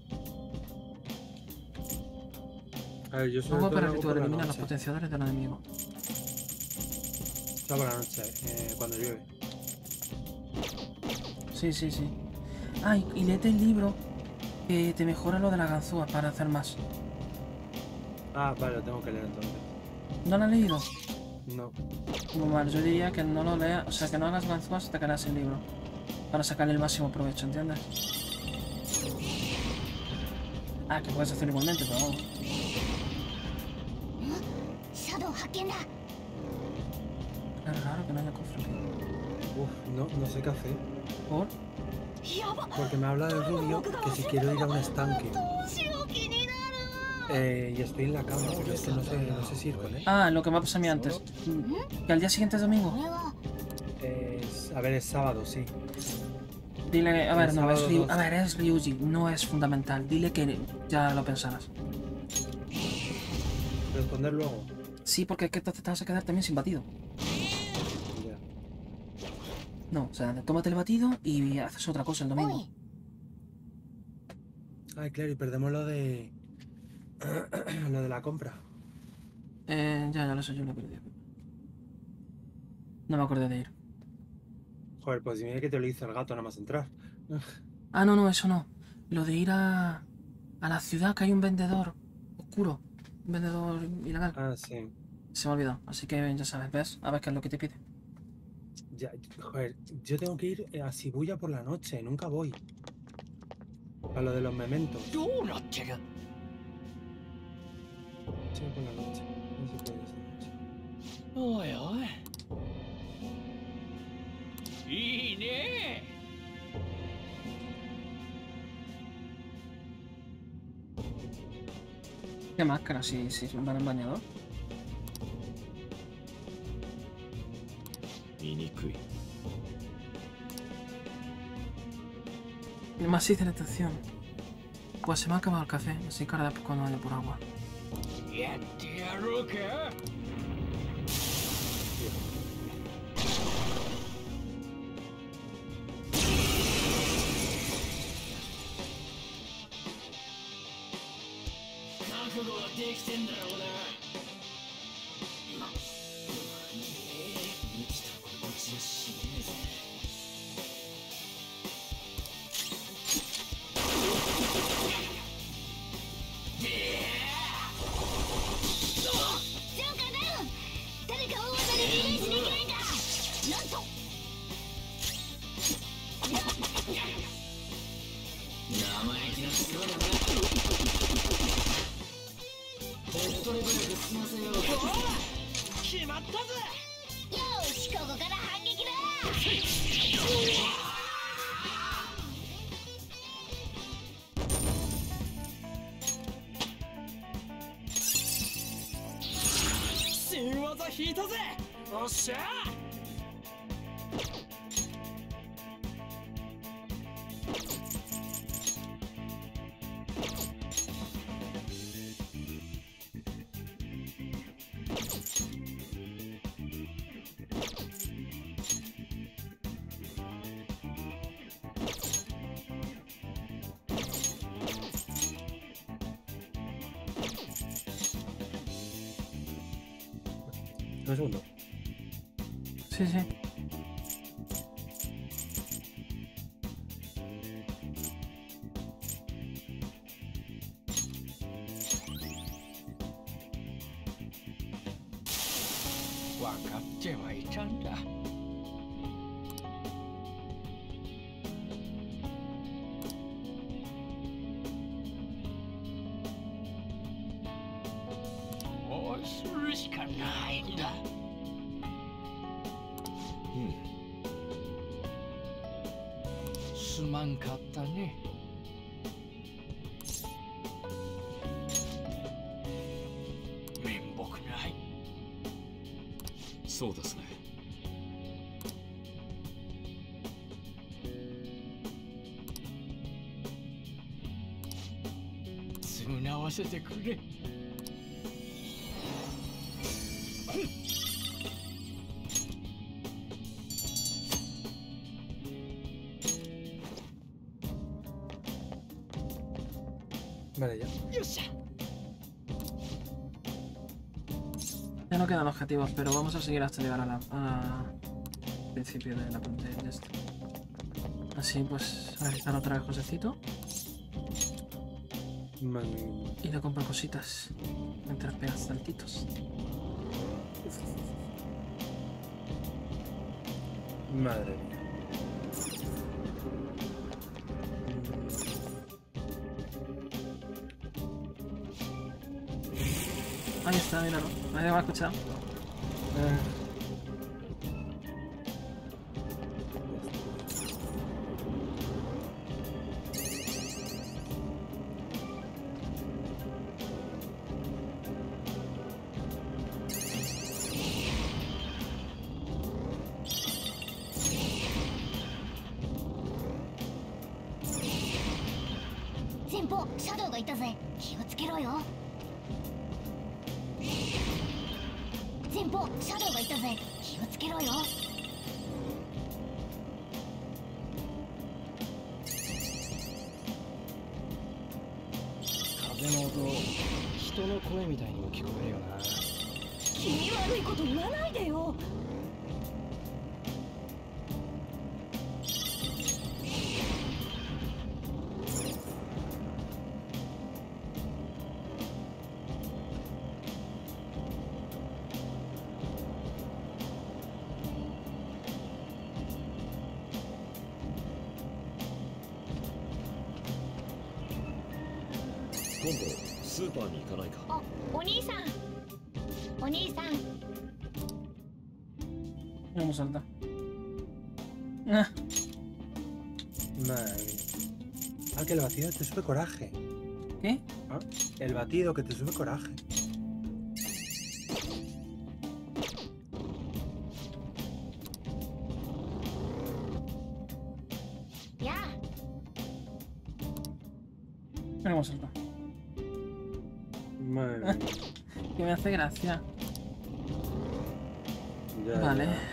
A ver, yo sobre Agua todo para lo hago ritual, por la elimina los noche. potenciadores del enemigo. Está por la noche, eh, cuando llueve. Sí, sí, sí. Ah, y, y léete el libro que te mejora lo de las ganzúas para hacer más. Ah, vale, lo tengo que leer entonces. ¿No lo has leído? No. Como mal, yo diría que no lo leas, o sea, que no hagas ganzúas hasta que leas el libro. Para sacarle el máximo provecho, ¿entiendes? Ah, que puedes hacer igualmente, pero vamos. シャドウ発見だ。 Es raro que no haya cofre aquí. Uf, no, no sé qué hacer. ¿Por? やば。 Porque me habla de Rubio que si quiero ir a un estanque. どうしよう気になる。 Eh, y estoy en la cama, pero es que no sé, no sé si ir con él. Ah, lo que me ha pasado a mí antes. Que al día siguiente es こ domingo. れは Es- a ver, es sábado, sí. Dile, a ver, El no, es sábado Ryu, dos. a ver, es Ryuji, no es fundamental. Dile que ya lo pensarás. Responder luego. Sí, porque es que entonces te vas a quedar también sin batido. Ya. No, o sea, tómate el batido y haces otra cosa el お domingo. い。 Ay, claro, y perdemos lo de... Lo de la compra. Eh, ya, ya lo sé, yo lo he perdido. No me acordé de ir. Joder, pues si mira que te lo hizo el gato nada más entrar. Ah, no, no, eso no. Lo de ir a, a la ciudad, que hay un vendedor oscuro. Un vendedor ilegal. Ah, sí. Se me ha olvidado. Así que ya sabes, ¿ves? A ver qué es lo que te pide. Ya, joder, yo tengo que ir a Shibuya por la noche, nunca voy. A lo de los mementos. Sí, どうなってる por la noche. No se puede esta noche. おいおいいいね ¿Qué máscara? Si, si van en bañador. 見にくい Más hidratación. Pues se me ha acabado el café, así que ahora después cuando vaya por agua. やってやろうか 覚悟はできてんだろうな生きた心地はしねえぜ 決まったぜよしここから反撃だ新技引いたぜおっしゃ Un segundo. Sí, sí. Guacate baitanda. Oh, するしかないんだ。 すまんかったね。面目ない。 そうですね償わせてくれ。 Vale, ya. Ya no quedan objetivos, pero vamos a seguir hasta llegar a la, a- al principio de la pantalla de esto. Así pues, a realizar otra vez Josecito Man... y le compro cositas mientras pegas saltitos. Madre mía. Ahí está, míralo. Nadie me ha escuchado. Ah. Senpo, Shadow がいたぜ。気をつけろよ。前方、シャドウがいたぜ。気をつけろよ。 風の音、 の声みたいにも聞こえるよな。 気味悪いこと言わないでよ。 今度スーパーに行かないか。 あ、お兄さん。お兄さん。 Vamos a saltar. Ah, Madre mía. Ah, que el batido te sube coraje. ¿qué? Ah, el batido que te sube coraje. Ya. Vamos a saltar. Madre mía. Que me hace gracia. Ya, Vale. ya.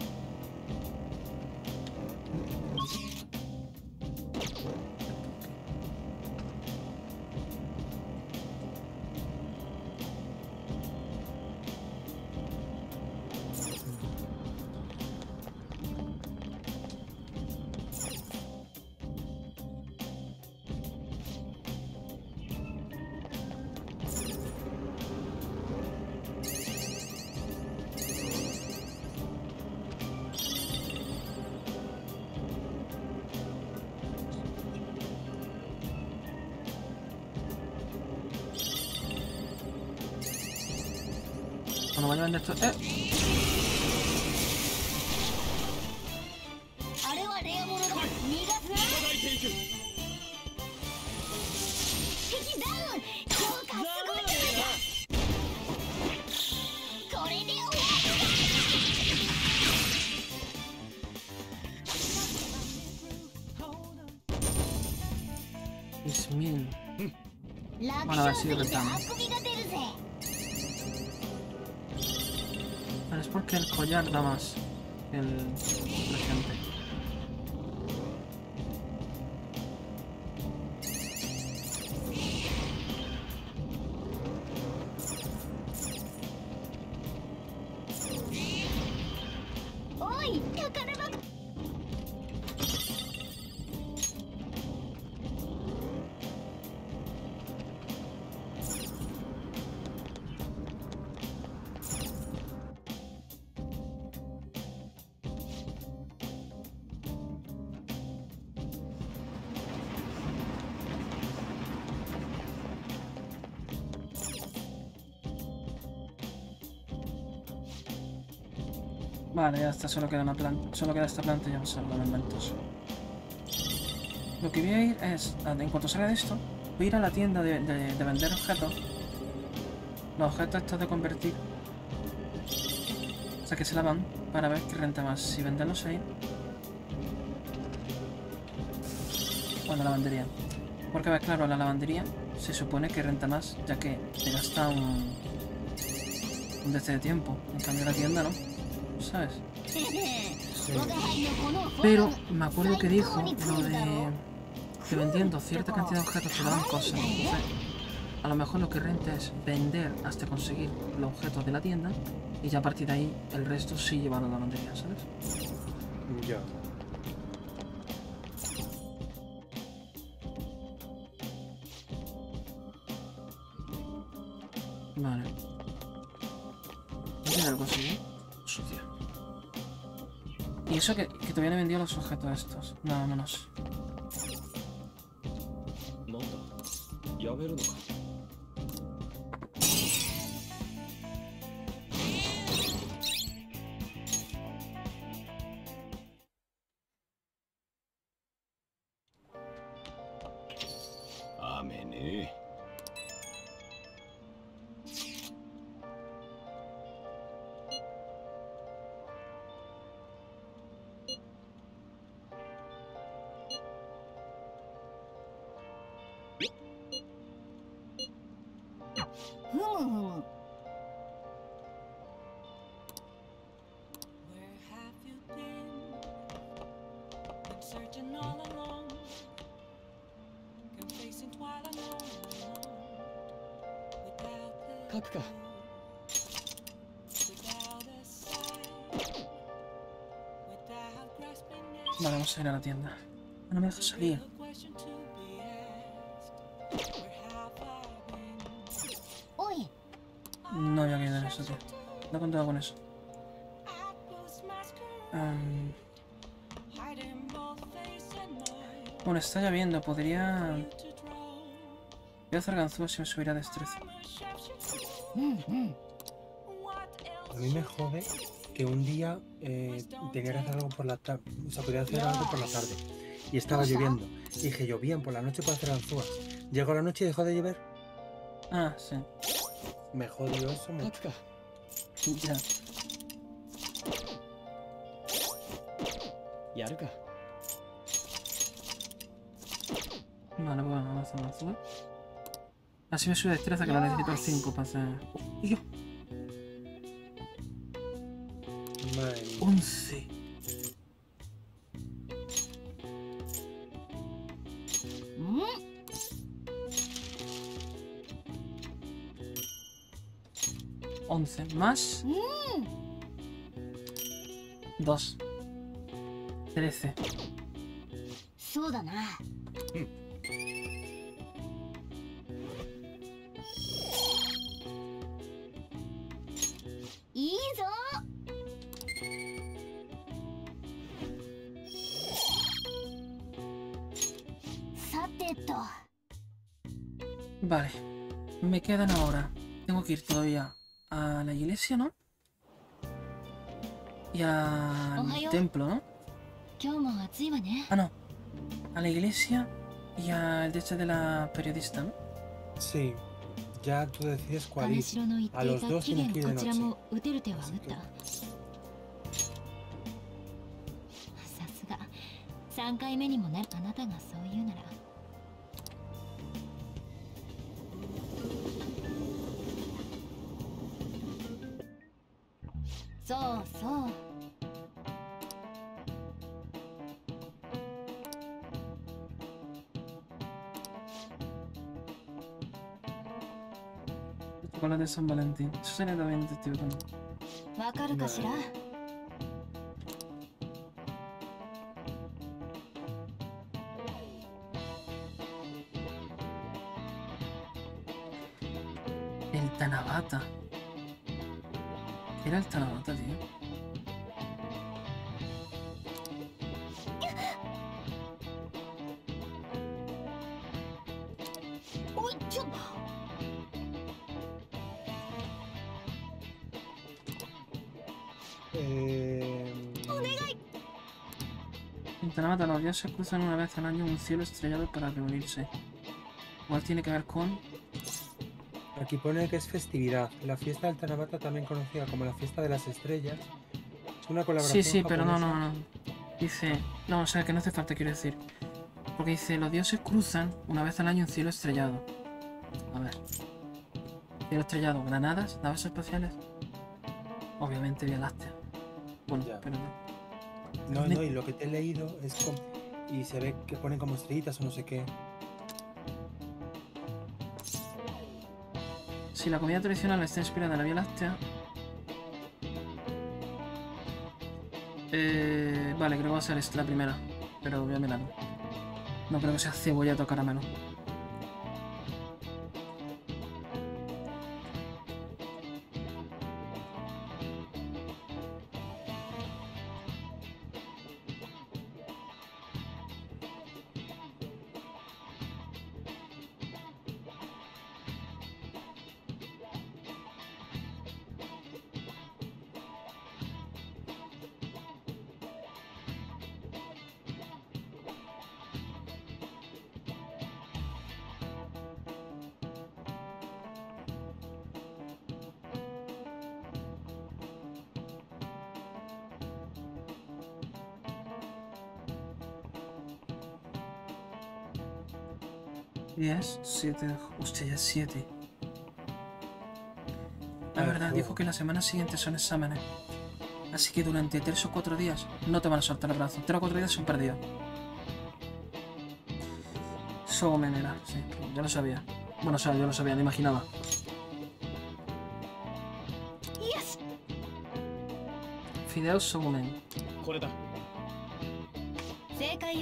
Cuando vaya a vender esto. ¡Eh! あれはレアものだ。逃がすな。敵ダウン。評価すごいじゃないか。これで終わり diez mil. だ。楽 Bueno, a ver 勝 si 的で rentamos. あくびが出るぜ。 Vale, es porque el collar da más que el presente. ¡Uy! ¡Takaraba! Vale, ya está, solo queda una planta. Solo queda esta planta y ya vamos a ver los inventos. Lo que voy a ir es, en cuanto salga de esto, voy a ir a la tienda de, de, de vender objetos. Los objetos estos de convertir. O sea, que se lavan para ver qué renta más. Si venderlos ahí. O en la lavandería. Porque, ves, claro, la lavandería se supone que renta más, ya que te gasta un... un desde de tiempo. En cambio la tienda no. ¿Sabes? Pero me acuerdo que dijo lo de que vendiendo cierta cantidad de objetos te daban cosas. Entonces, a lo mejor lo que renta es vender hasta conseguir los objetos de la tienda y ya a partir de ahí el resto sí llevarlo a la lavandería, ¿sabes? Ya. Vale. ¿No tiene algo así? Sucia. Y eso que, que todavía no he vendido los objetos estos. Nada menos. なんだやめるのか。雨ね。 ふむふむ。 Where have you been? Been searching all along, confessing while alone, without 書くか。 without a sign, without grasping it. Vale, vamos a ir a la tienda. No me deja salir. A question to be asked. Where have I been? おい、 No había caído en eso, tío. No contaba con eso. I was masquerade, Um, hiding both face and mind. bueno, está lloviendo. Podría... To draw, Voy a hacer ganzúas si me subiera destreza. I'm a sharpshooter. うんうん。 What A else? mí me jode que un día eh, tenía que hacer algo por la tarde. O sea, podía hacer algo por la tarde. Y estaba lloviendo. Y dije yo, bien, por la noche puedo hacer ganzúas. Llegó la noche y dejó de llover. Ah, sí. Me jodió eso 書 mucho. くか。 Ya. やるか。 Vale, pues vamos a hacer ganzúas. Así me sube destreza, que lo necesito al cinco para hacer... ¡Oh, Dios! Madre mía. once. once más dos. trece. そうだな。いいぞ。さてと。 Vale. Me quedan ahora. Tengo que ir todavía a la iglesia, ¿no? Y al Ohayo. templo, ¿no? 今日も暑いわね。 Ah, no. A la iglesia y al de este de la periodista, ¿no? Sí. Ya tú decides cuál 金 ir. 城の言って A い los た dos 期 tienes 限 que ir de こちら noche. も打てる手は打っ Así た。 que- さすがさんかいめにもなる。あなたがそう言うなら。そうそう。 El chocolate de San Valentín. Eso sería también testigo también. わかるかしら。 El Tanabata. ¿Qué era el Tanabata, tío? おいちょっと。 Eh, En Tanabata los dioses cruzan una vez al año un cielo estrellado para reunirse. Igual tiene que ver con... Aquí pone que es festividad. La fiesta del Tanabata, también conocida como la fiesta de las estrellas, es una colaboración Sí, sí, pero no, japonesa. no, no. Dice... No, o sea, que no hace falta, quiero decir. Porque dice, los dioses cruzan una vez al año un cielo estrellado. A ver. Cielo estrellado, granadas, naves espaciales. Obviamente Vía Láctea. Bueno, Ya. pero no. No, no, y lo que te he leído es como... Y se ve que ponen como estrellitas o no sé qué. Si la comida tradicional está inspirada en la Vía Láctea... Eh, vale, creo que va a ser esta la primera. Pero voy a mirarlo. No creo que sea cebollato o caramelo. diez, siete... Hostia, ya es siete. La Ah, verdad, juego. dijo que la semana siguiente son exámenes. Así que durante tres o cuatro días no te van a soltar el brazo. Tres o cuatro días son perdidos. Sogo Menera, sí, ya lo sabía. Bueno, o sea, yo lo sabía, lo imaginaba. Fideos Sogumen. これだ。 正解よ。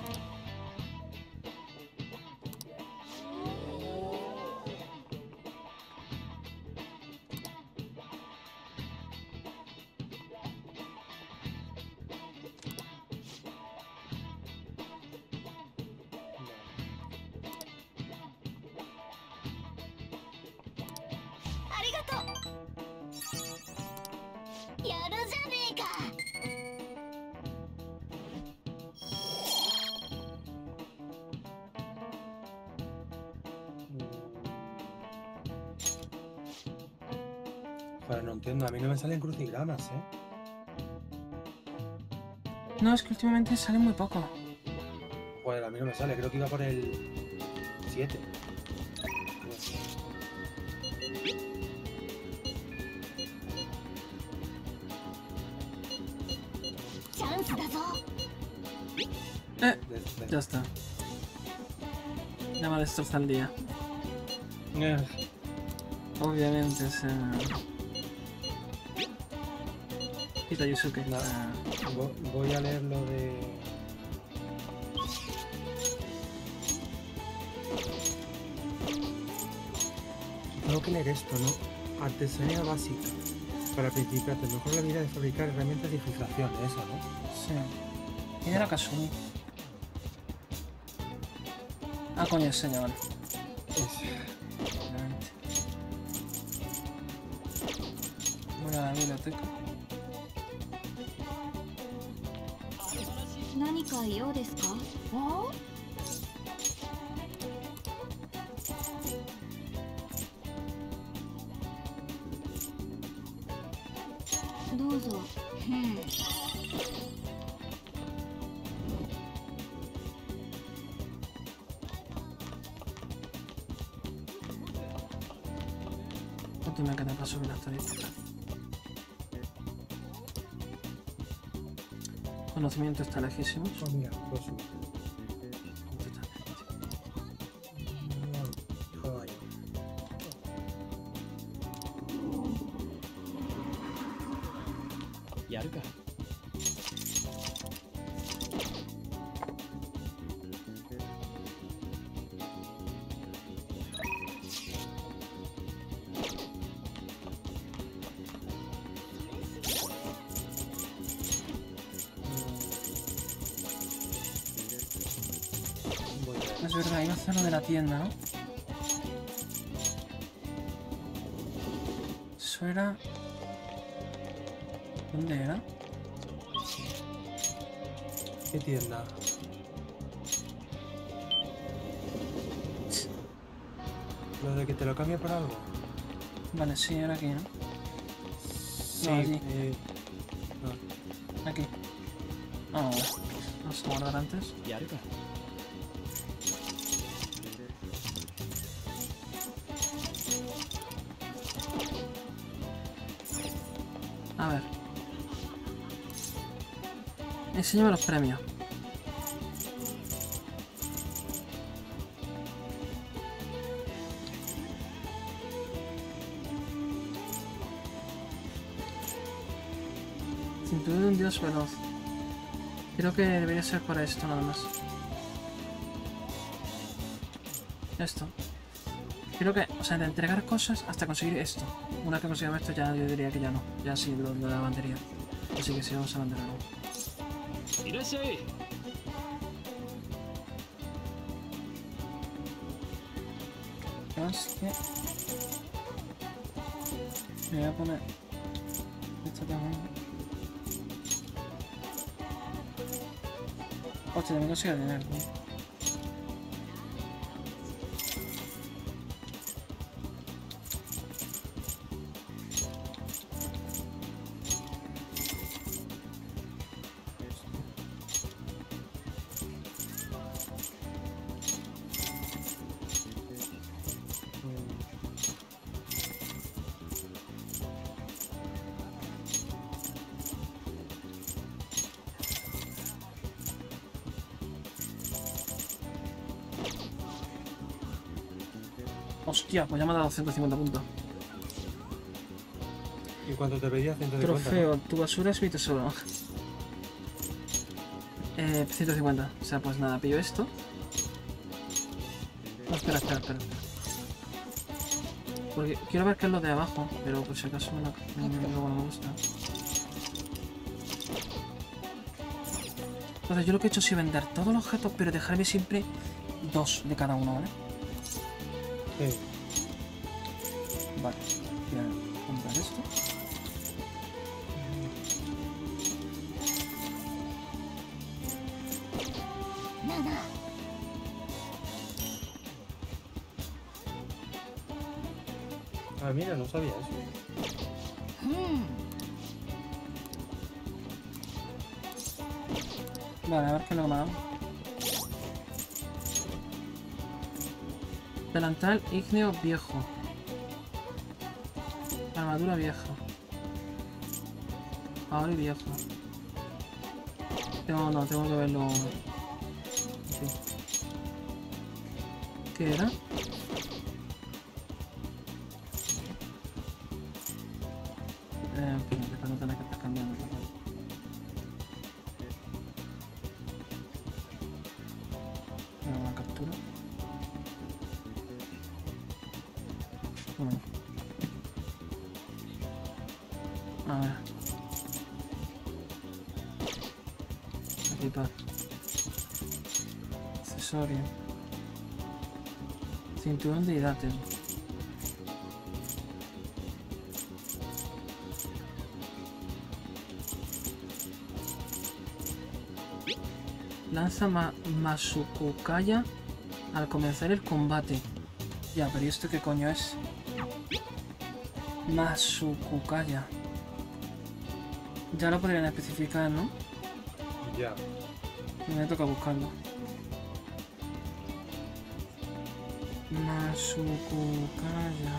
ありがとう。やるじゃねえか。 Joder, no entiendo, a mí no me salen crucigramas, ¿eh? No, es que últimamente sale muy poco. Joder, a mí no me sale, creo que iba por el siete. Chance da zo. Eh, De- de- ya está. Ya me ha destrozado el día. Eh, Obviamente es... Eh... Quita Yusuke. No. Eh, vo- voy a leer lo de... Tengo que leer esto, ¿no? Artesanía básica. Para principiantes, mejor la vida de fabricar herramientas de infiltración, eso, ¿no? sí. ¿Quién era Kasumi? Ah, coño, es ella, vale. Es- Obviamente. Voy a la biblioteca. 何か用ですか？あ？どうぞ。うん。 ¿Cuánto me queda para subir la estadística? Conocimiento está lejísimos. Oh, mira, pues... Totalmente. Joder. やるか。 Voy a ver. Es verdad, iba a hacer lo de la tienda, ¿no? Eso era... ¿Dónde era? ¿Qué tienda? Lo de que te lo cambie por algo. Vale, sí, era aquí, ¿no? Sí, allí. eh, Aquí. Ah, vale. Vamos a guardar antes. やるか。 A ver. Enséñame los premios. Cinturón de un dios veloz. Creo que debería ser para esto nada más. Esto. Creo que, o sea, de entregar cosas hasta conseguir esto. Una que consigamos esto ya yo diría que ya no. Ya sí, lo de la lavandería. Así que sí, vamos a vender algo. いらっしゃい。 Hostia. Me voy a poner esto también. Hostia, también consigo el dinero, tío. Hostia, pues ya me ha dado ciento cincuenta puntos. ¿y cuánto te pedía? ciento cincuenta. Trofeo, tu basura es mi tesoro. Eh, ciento cincuenta. O sea, pues nada, pillo esto. No, espera, espera, espera. Porque quiero ver qué es lo de abajo, pero por si acaso me lo, me, me, luego no me gusta. Entonces yo lo que he hecho es vender todos los objetos, pero dejarme siempre dos de cada uno, ¿vale? Sí. Vale, voy a comprar esto. Nada. Ah, mira, no sabía eso. Hmm. Vale, a ver qué es lo que me ha dado. Delantal ígneo viejo. Armadura vieja. Ahora y viejo. Tengo, no, tengo que verlo. Aquí. ¿Qué era? Eh, espérate, para no tener que estar cambiando. Hago una captura. Bueno. A ver. Equipar. Accesorio. Cinturón de hidraten. Lanza ma Masukukaya al comenzar el combate. Ya, pero ¿y esto qué coño es? Masukukaya. Ya lo podrían especificar, ¿no? Ya. Me toca buscarlo. Masukukaya.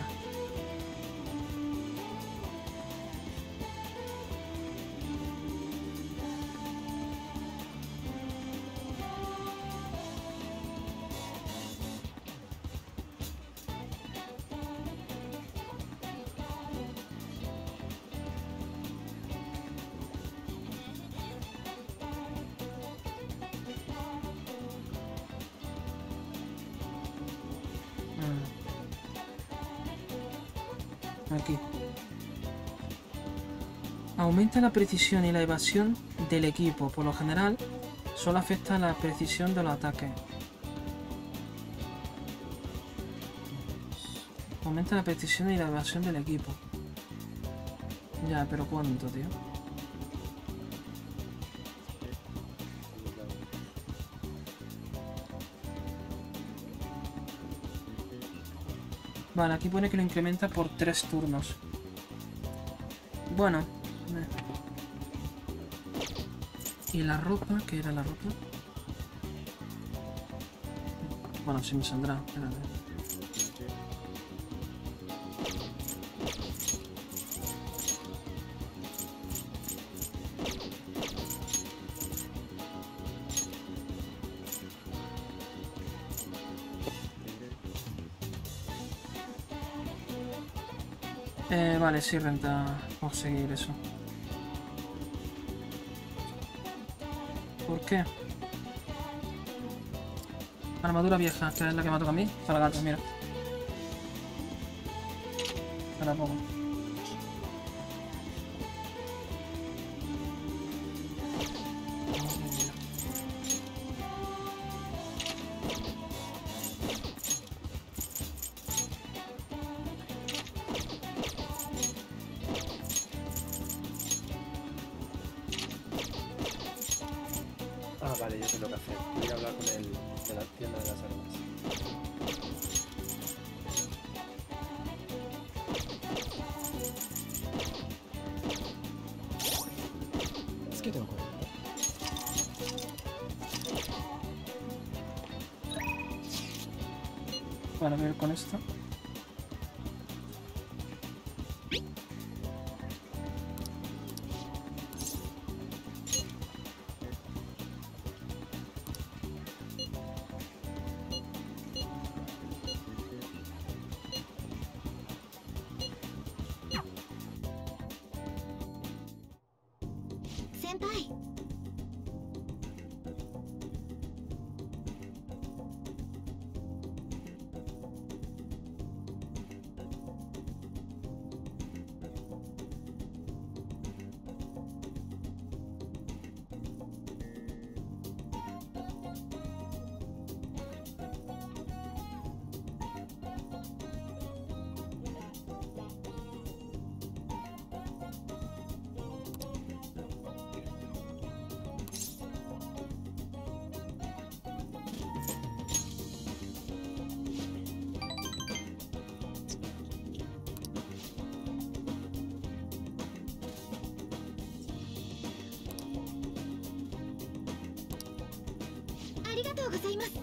Aquí. Aumenta la precisión y la evasión del equipo. Por lo general, solo afecta a la precisión de los ataques. Aumenta la precisión y la evasión del equipo. Ya, pero ¿cuánto, tío? Vale, aquí pone que lo incrementa por tres turnos. Bueno. eh. ¿Y la ropa? ¿Qué era la ropa? Bueno, sí me saldrá. Espérate. Eh, vale, sí renta conseguir eso. ¿Por qué? Armadura vieja, que es la que me toca a mí. Para la gata, mira. Para poco. Ah, vale, yo sé lo que hacer. Voy a hablar con el de la tienda de las armas. Para ver con esto. 先輩。ありがとうございます。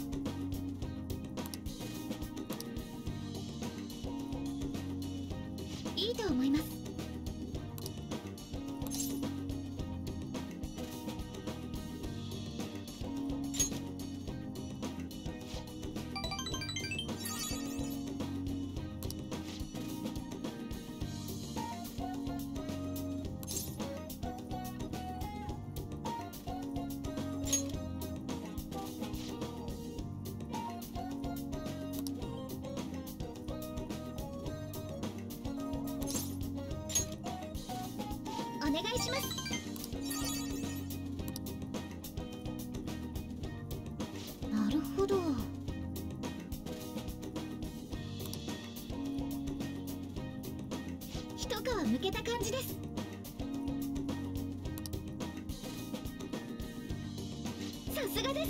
いいと思います。お願いします。なるほど。一皮むけた感じです。さすがです。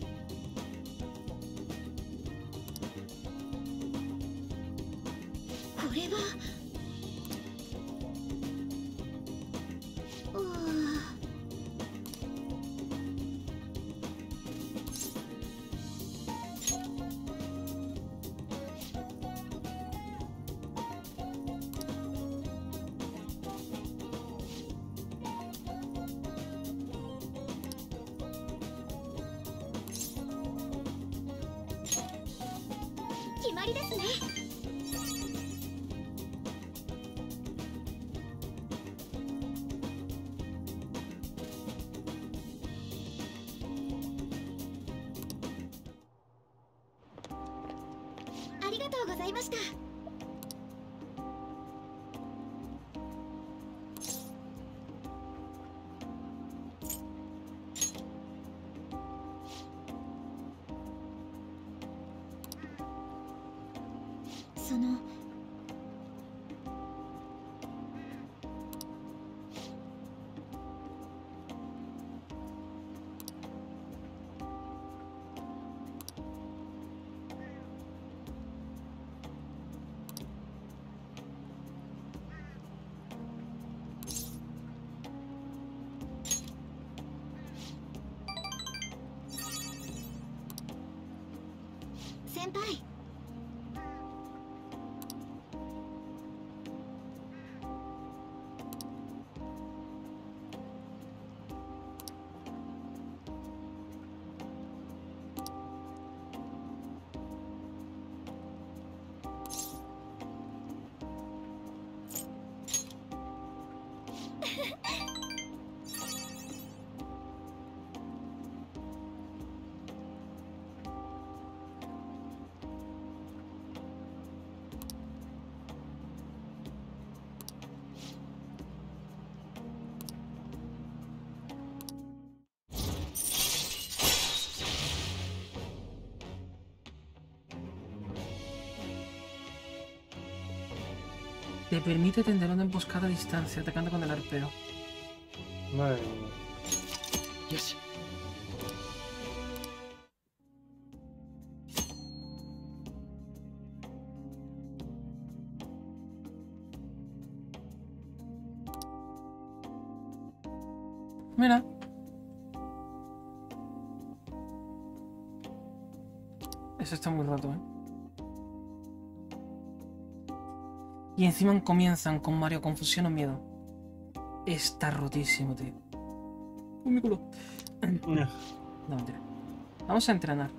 これは決まりですね。ありがとうございました。その先輩。 Te permite tender una emboscada a distancia, atacando con el arpeo. Madre mía. よし。 Mira. Eso está muy roto, ¿eh? Y encima comienzan con Mario Confusión o Miedo. Está rotísimo, tío. ¡Uy, mi culo! No, mentira. Vamos a entrenar.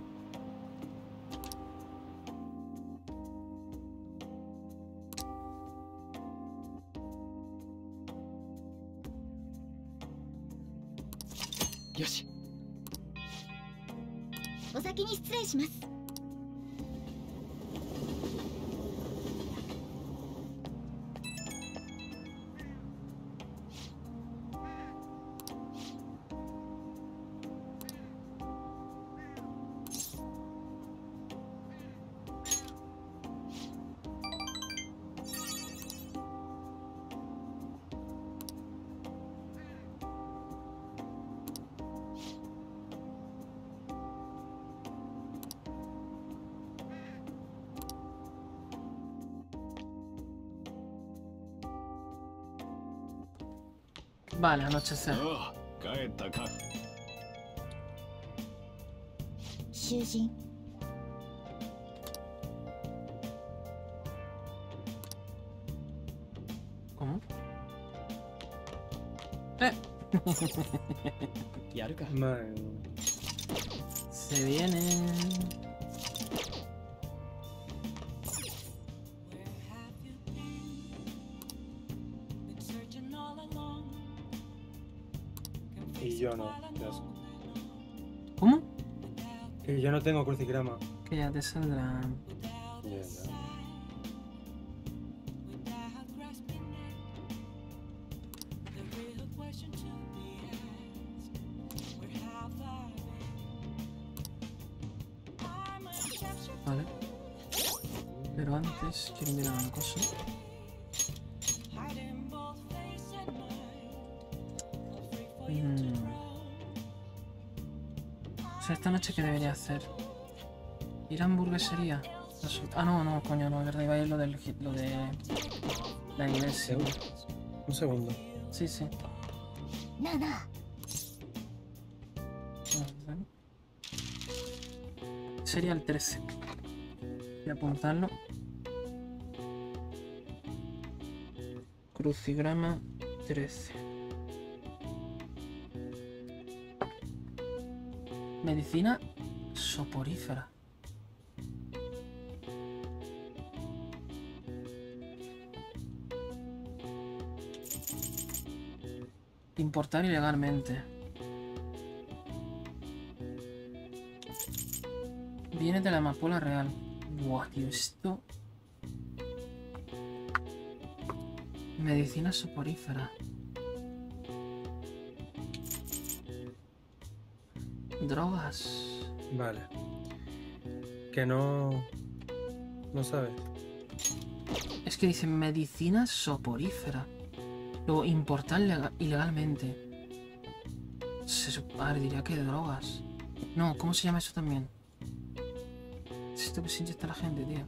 よし。 お先に失礼します。 Vale, anochecer. ああ、帰ったか。 囚人。 ¿Cómo? Eh. やるか。 Madre mía. Se viene. Where have you been? Been searching all along. Y yo no, qué asco. ¿Cómo? Que yo no tengo crucigrama. Que ya te saldrán. Ya, ya. Without grasping it, the real question to be asked: where have I been? I'm a capture. Vale. Pero antes quiero mirar una cosa. Hiding both face and mind. Free for you Mm. to roam. O sea, esta noche ¿qué debería hacer? Ir a hamburguesería. Ah, no, no, coño, no, es verdad, iba a ir lo, del, lo de la iglesia. Un segundo. Sí, sí. なあなあ。 Vale. Sería el trece. Voy a apuntarlo. Crucigrama trece. Medicina soporífera. Importar ilegalmente. Viene de la amapola real. Buah, tío, esto... Medicina soporífera. Drogas. Vale. Que no... No sabes. Es que dice medicina soporífera. Luego, importar lega- ilegalmente. Se sup- a ver, diría que de drogas. No, ¿cómo se llama eso también? Es esto que se inyecta la gente, tío.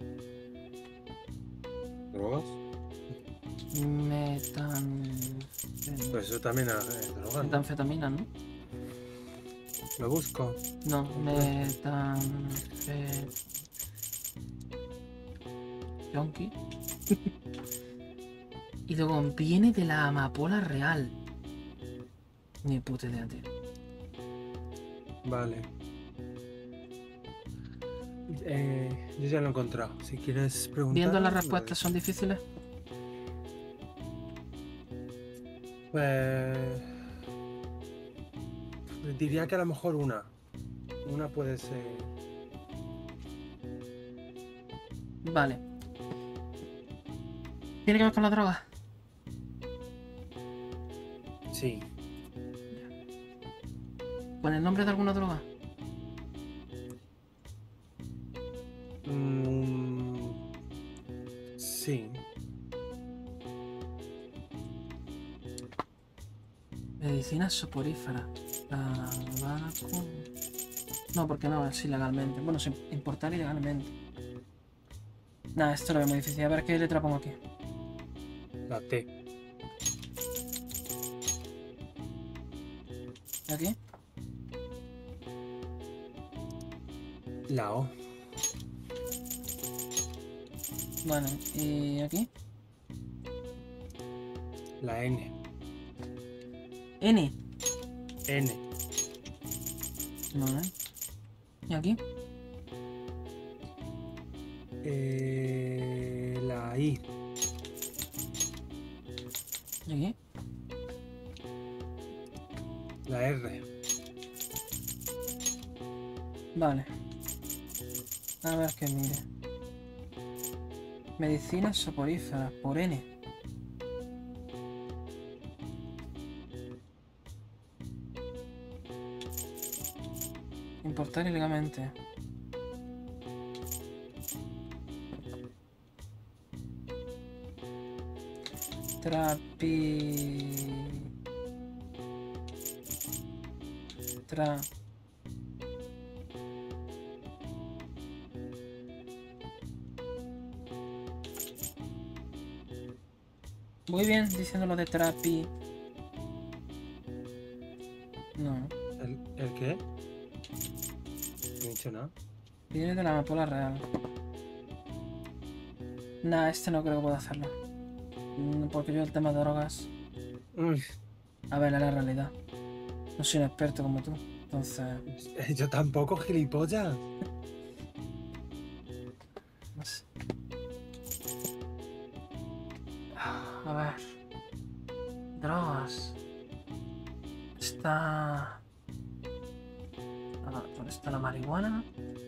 ¿Drogas? Metan... Pues eso también es drogas, ¿no? Metanfetamina, ¿no? Lo busco. No, metanfe... Yonki. Y luego viene de la amapola real. Ni puta idea, tío. Vale. Eh, yo ya lo he encontrado. Si quieres preguntar... Viendo las lo respuestas, ¿son difíciles? Pues... Diría que a lo mejor una. Una puede ser... Vale. ¿Tiene que ver con la droga? Sí. ¿Con el nombre de alguna droga? Mm, sí. Medicina soporífera. Tabaco. No, porque no, es ilegalmente. Bueno, sí, importar ilegalmente. Nada, esto lo veo muy difícil. A ver qué letra pongo aquí. La T. ¿Y aquí? La O. Bueno, ¿y aquí? La N. N. N. Vale. ¿Y aquí? Eh, la I. ¿Y aquí? La R. Vale. A ver que mire. Medicinas soporíferas, por N. Importar ilegalmente. Trapi... Tra... Muy bien, diciéndolo de trapi. No. ¿El, el qué? No he dicho nada. Viene de la amapola real. Nah, este no creo que pueda hacerlo. Mm, Porque yo el tema de drogas... Uy, A ver, es la realidad. No soy un experto como tú. Entonces... yo tampoco, gilipollas. No sé. A ver. Drogas. Está... Ah, ¿dónde está la marihuana?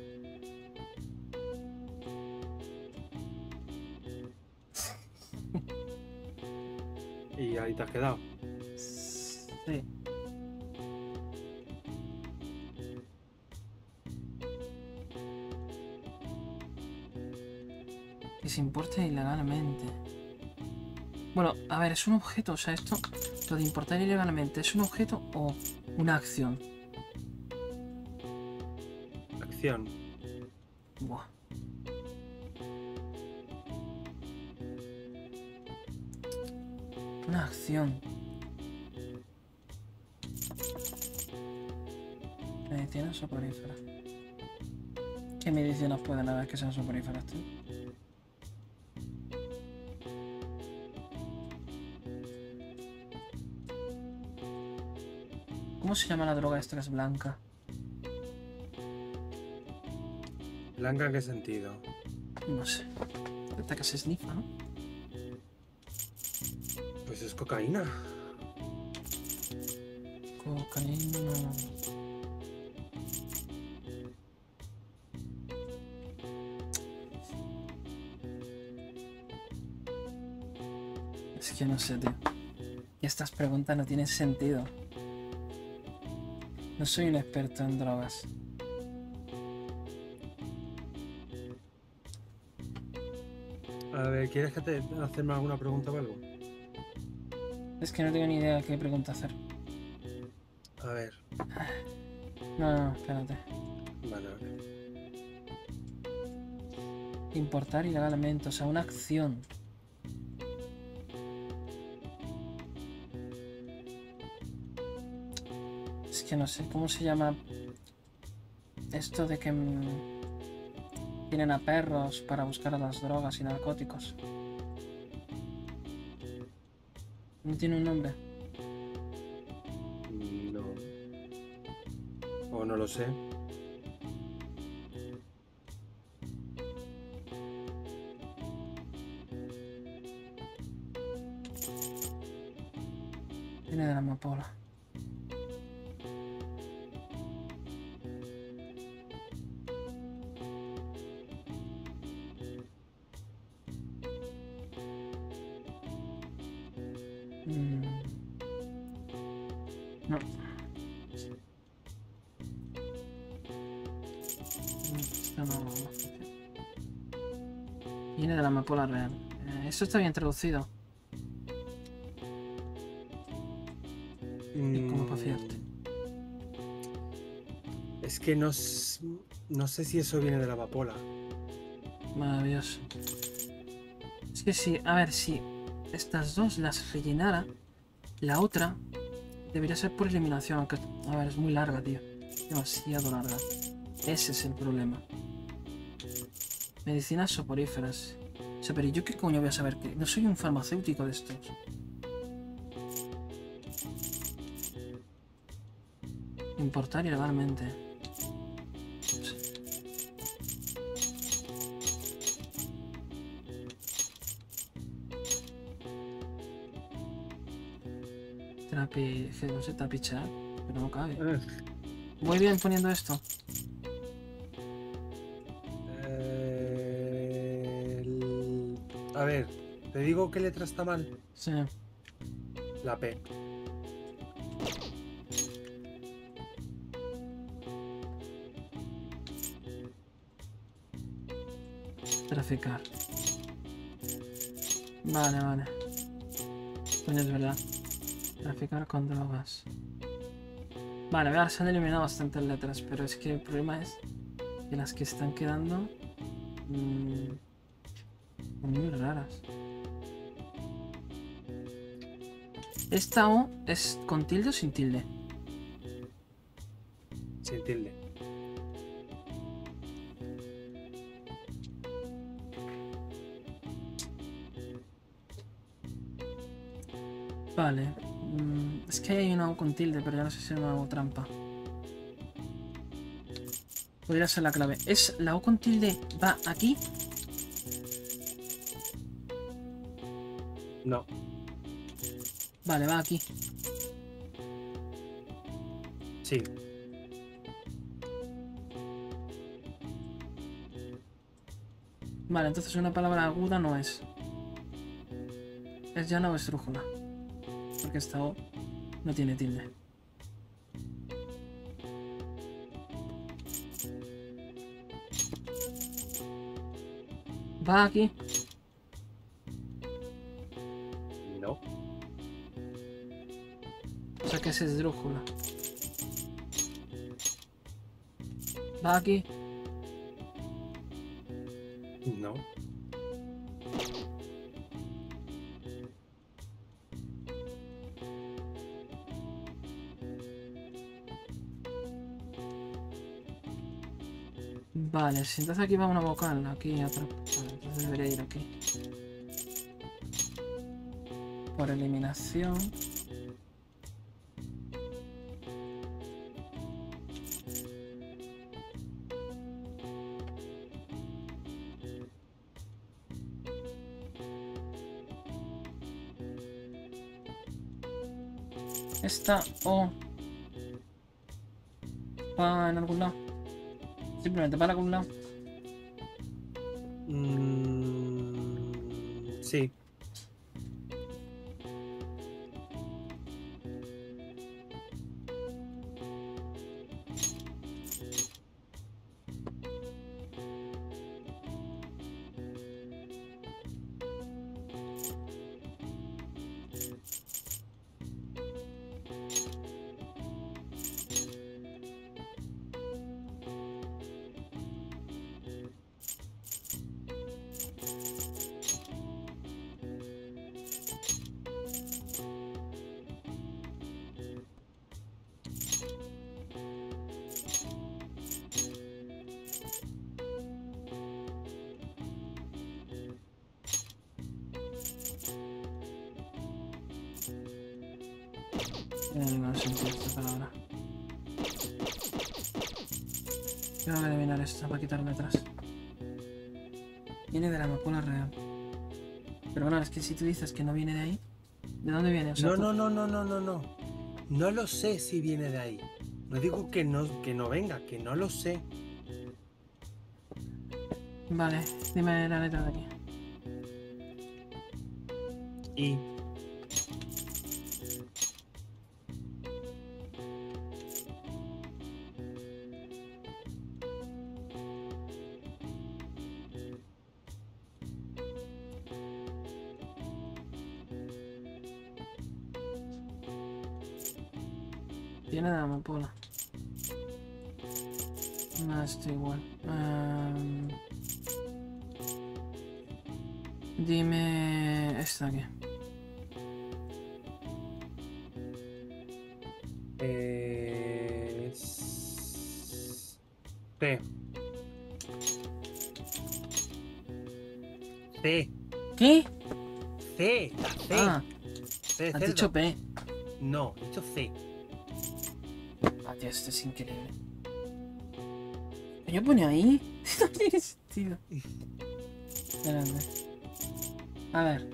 Y ahí te has quedado. Sí. Que se importe ilegalmente. Bueno, a ver, es un objeto, o sea, esto, lo de importar ilegalmente, ¿es un objeto o una acción? Acción. Buah. Una acción. Medicinas soporíferas. ¿Qué medicinas pueden haber que sean soporíferas, tío? ¿Cómo se llama la droga esta que es blanca? ¿Blanca en qué sentido? No sé. Esta que se snifa, ¿no? Pues es cocaína. Cocaína. Es que no sé, tío. Y estas preguntas no tienen sentido. No soy un experto en drogas. A ver, ¿quieres que te hacerme alguna pregunta o algo? Es que no tengo ni idea de qué pregunta hacer. A ver. No, no, espérate. Vale, vale. Importar ilegalmente, o sea, una acción. Es que no sé, ¿cómo se llama esto de que mm, tienen a perros para buscar a las drogas y narcóticos? ¿No tiene un nombre? No. O no lo sé. Viene de la amapola. Mm. No. Esto no. Viene de la amapola real. Eh, esto está bien traducido. ¿Y cómo para fiarte? Es que no, s- no sé si eso viene de la amapola. Maravilloso. Es que sí, a ver, si estas dos las rellenara, la otra debería ser por eliminación, aunque, a ver, es muy larga, tío. Demasiado larga. Ese es el problema. Medicinas soporíferas. O sea, pero ¿yo qué coño voy a saber? Que no soy un farmacéutico de estos. Importar ilegalmente. No sé. Trapi... que no sé, trapichar, pero no cabe. Eh, Voy bien poniendo esto. a ver, ¿te digo qué letra está mal? Sí. La P. Traficar. Vale, vale. Coño, es verdad. Traficar con drogas. Vale, a ver, se han eliminado bastantes letras, pero es que el problema es que las que están quedando mmm, son muy raras. Esta O es con tilde o sin tilde. Sin tilde. Vale. mm, es que hay una O con tilde, pero ya no sé si es una O trampa. Podría ser la clave. ¿Es la O con tilde va aquí? No. Vale, va aquí. Sí. Vale, entonces una palabra aguda no es. ¿Es llana o esdrújula? Porque esta O no tiene tilde. ¿Va aquí? No. O sea que es esdrújula. ¿Va aquí? No. Vale, si entonces aquí va una vocal, aquí otra. Vale, entonces debería ir aquí. Por eliminación. Esta O va en algún lado. Simplemente para algún lado. Mm, sí. Eh, no sentido esta palabra. Tengo que eliminar esto para quitarme atrás. Viene de la amapola real. Pero bueno, es que si tú dices que no viene de ahí, ¿de dónde viene? O sea, No, tú- no, no, no, no, no, no. No lo sé si viene de ahí. No digo que no, que no venga, que no lo sé. Vale, dime la letra de aquí. Y Viene de la amapola. No, esto igual. Em, dime esta aquí. eh, s- T. C. ¿Qué? C. La C. Ah, C de has cerdo. dicho P. No, he dicho C. Ah, tío, esto es increíble. ¿Qué pone ahí? No tiene sentido. Espérate. A ver.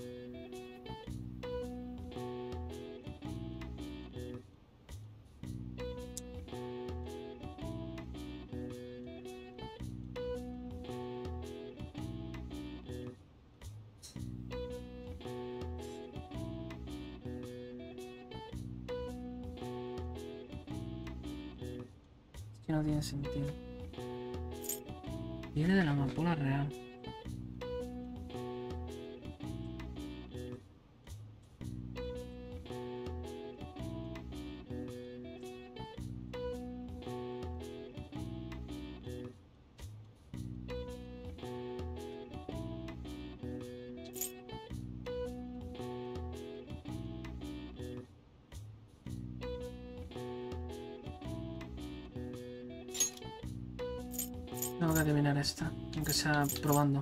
Que no tiene sentido. Viene de la amapola real. Tengo que adivinar esta, aunque sea probando.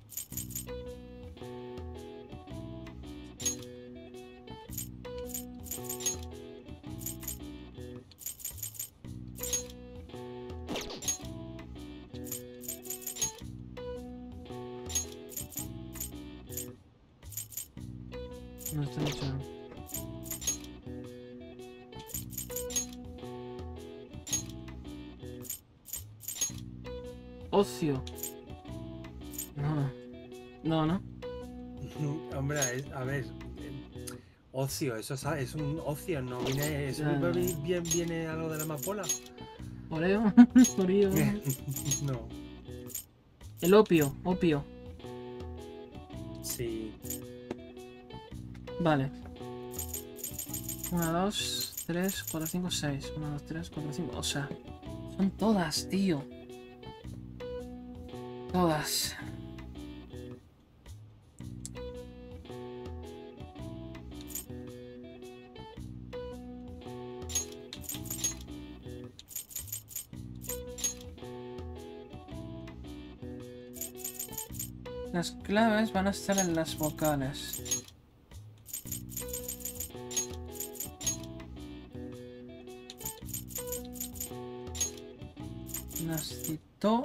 No está dicho. Ocio. No. No, no. Hombre, es- a ver. eh, Ocio, eso es, es un ocio, ¿no? Viene, eso Ya. bien, viene algo de la amapola. Oreo. Oreo. No. El opio. Opio. Sí. Vale. Una, dos, tres, cuatro, cinco, seis. Una, dos, tres, cuatro, cinco. O sea, son todas, tío. Todas. Las claves van a estar en las vocales. Nacito.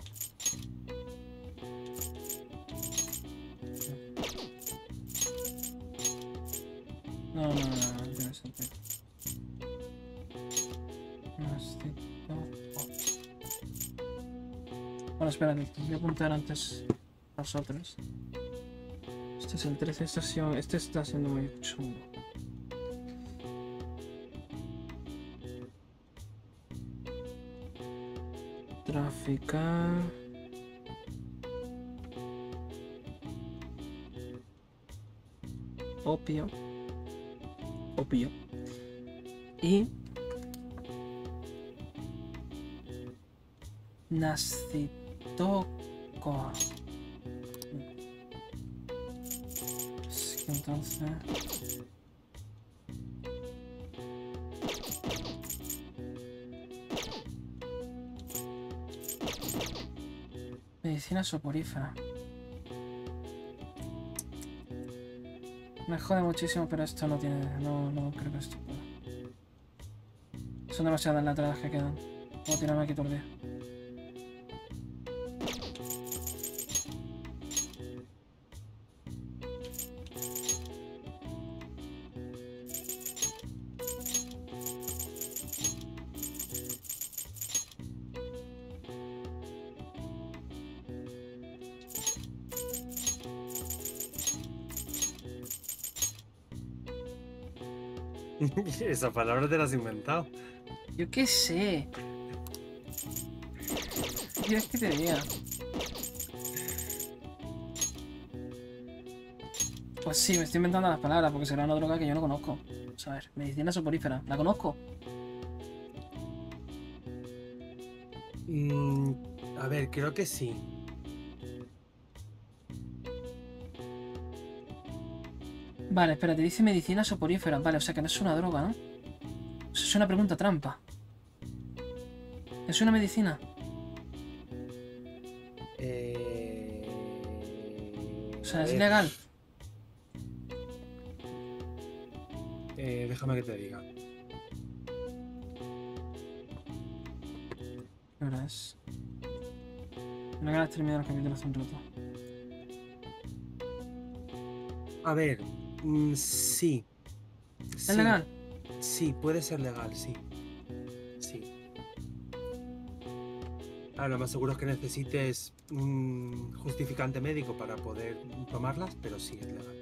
No, no, no, no, no tiene sentido. Nacito. Bueno, espérate, voy a apuntar antes los otros. Este es el trece, este, ha sido- este está siendo muy chungo. Traficar. Opio. Opio. Y Nacitoco. Es que entonces... Medicina soporífera. Me jode muchísimo, pero esto no tiene... No, no creo que esto pueda. Son demasiadas letras que quedan. Voy a tirarme aquí todo el día. Esa palabra te la has inventado. Yo qué sé. ¿Quieres que te diga? Pues sí, me estoy inventando las palabras porque será una droga que yo no conozco. Vamos a ver, medicina soporífera. ¿La conozco? Mm, a ver, creo que sí. Vale, espérate, dice medicina soporífera. Vale, o sea que no es una droga, ¿no? O sea, es una pregunta trampa. ¿Es una medicina? Eh... O sea, a ¿es ver, legal? eh, déjame que te diga. ¿Qué hora es? No ganas de terminar el capítulo hace un rato. A ver, mm, sí. ¿Es Sí, legal? sí, puede ser legal, sí. Sí. Ah, lo más seguro es que necesites un justificante médico para poder tomarlas, pero sí es legal.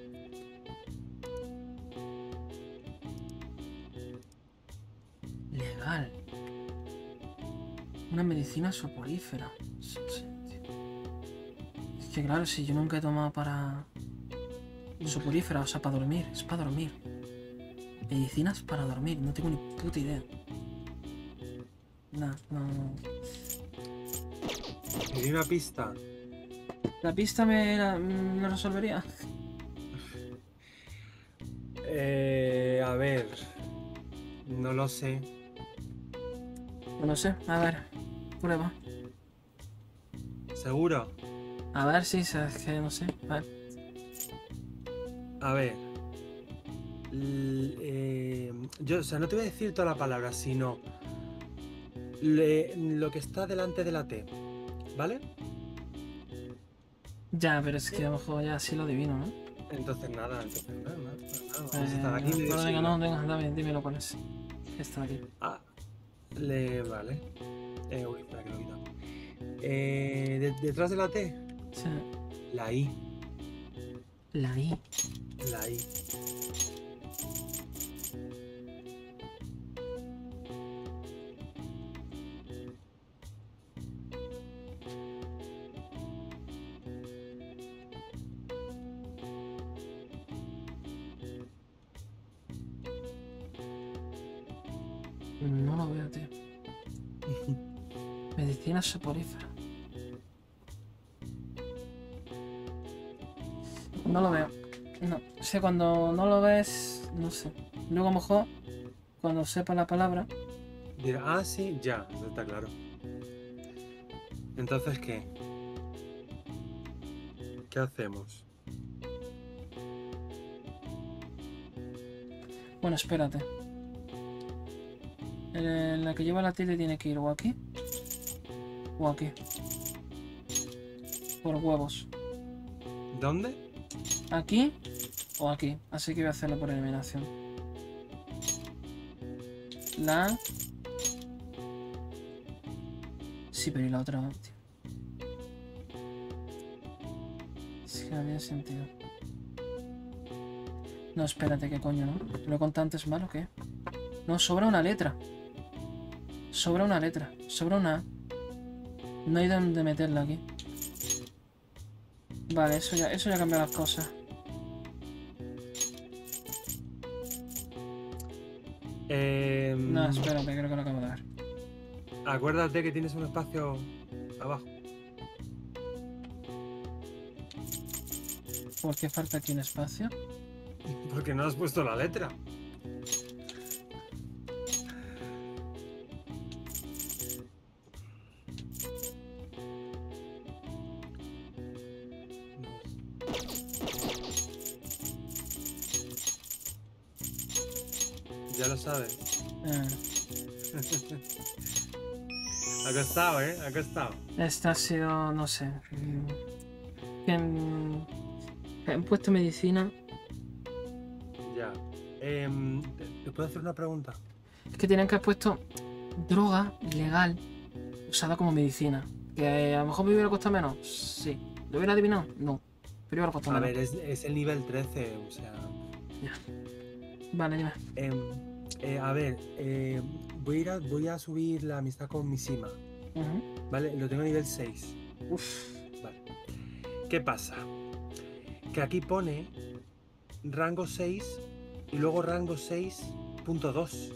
Legal. Una medicina soporífera. Sí, sí, tío. Es que claro, si yo nunca he tomado para... Soporífera, o sea, para dormir. Es para dormir. Medicinas para dormir. No tengo ni puta idea. Nah, no, no. Me di una pista. La pista me la, me resolvería. Eh, a ver. No lo sé. No lo sé. A ver. Prueba. ¿Seguro? A ver si sí, es que no sé. A ver. A ver. L- eh, yo, o sea, no te voy a decir toda la palabra, sino le- lo que está delante de la T. ¿Vale? Ya, pero es que a lo mejor ya sí lo adivino, ¿no? Entonces nada, entonces nada, nada, nada, vamos a Eh, estar aquí medio pero venga, siglo. no, venga, dame, dímelo cuál es. Está aquí. Ah, le, vale. Eh, uy, espera que lo he quitado. Eh, de- detrás de la T, Sí. la I. La I. La I. No lo veo, tío. Medicina soporífera. No lo veo. No. O sea, cuando no lo ves, no sé. Luego a lo mejor, cuando sepa la palabra, Dirá, ah, sí, ya, eso está claro. Entonces, ¿qué? ¿Qué hacemos? bueno, espérate. Eh, la que lleva la tilde tiene que ir o aquí o aquí. Por huevos. ¿Dónde? Aquí o aquí. Así que voy a hacerlo por eliminación. La A. Sí, pero ¿y la otra? Tío? Es que no tiene sentido. No, espérate, ¿qué coño, no? ¿Lo he contado antes mal o qué? No, sobra una letra. Sobra una letra. Sobra una A. No hay dónde meterla aquí. Vale, eso ya, eso ya cambia las cosas. Eh, No, espérate, creo que lo acabo de ver. Acuérdate que tienes un espacio abajo. ¿Por qué falta aquí un espacio? Porque no has puesto la letra. Ya lo sabes. Eh, Ha costado, ¿eh? Ha costado. esta ha sido, no sé. mm, que, mm, He puesto medicina. Ya. Em, ¿te, te puedo hacer una pregunta? Es que tienen que haber puesto droga legal usada como medicina. Que a lo mejor me hubiera costado menos. Sí. ¿Lo hubiera adivinado? No. Pero hubiera costado A menos. ver, es, es el nivel trece, o sea... Vale, dime. em, eh, a ver, eh, voy, a ir a, voy a subir la amistad con Mishima, Ujú. ¿vale? Lo tengo a nivel seis. Uf. Vale. ¿Qué pasa? Que aquí pone rango seis y luego rango seis punto dos.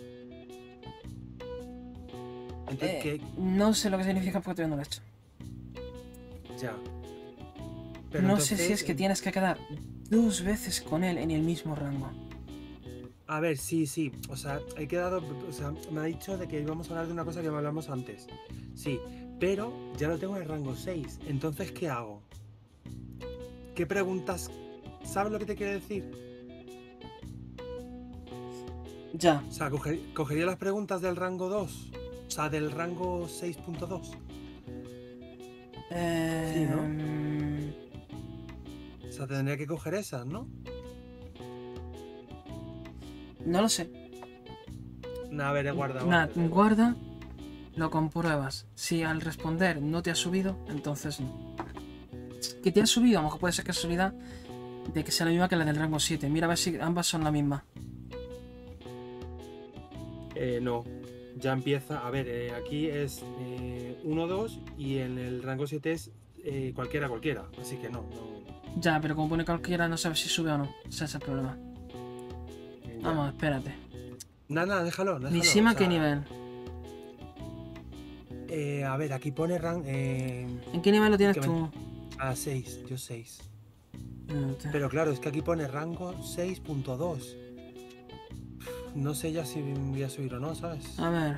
Entonces, Eh, ¿qué? no sé lo que significa porque todavía no lo he hecho. Ya. No Pero sé si entonces, es que eh, tienes que quedar dos veces con él en el mismo rango. A ver, sí, sí. O sea, he quedado. O sea, me ha dicho de que íbamos a hablar de una cosa que hablamos antes. Sí, pero ya lo tengo en el rango seis. Entonces, ¿qué hago? ¿Qué preguntas? ¿Sabes lo que te quiero decir? Ya. O sea, coger- cogería las preguntas del rango dos. O sea, del rango seis punto dos. Eh, Sí, ¿no? mm, O sea, tendría que coger esas, ¿no? No lo sé. No, a ver, he guardado. Nada, antes, ¿eh? guarda, lo compruebas. Si al responder no te ha subido, entonces no. Que te ha subido, a lo mejor puede ser casualidad de que sea la misma que la del rango siete. Mira a ver si ambas son la misma. Eh, no. ya empieza. A ver, eh, aquí es eh, uno, dos y en el rango siete es eh, cualquiera, cualquiera. Así que no, no. Ya, pero como pone cualquiera, no sabes si sube o no. Ese es el problema. ya. Vamos, espérate. Nada, nada, déjalo. déjalo. Nishima, o sea, ¿qué nivel? Eh, a ver, aquí pone rango. Eh, ¿En qué nivel lo tienes que tú? a seis, yo seis. Espérate. Pero claro, es que aquí pone rango seis punto dos. No sé ya si voy a subir o no, ¿sabes? A ver.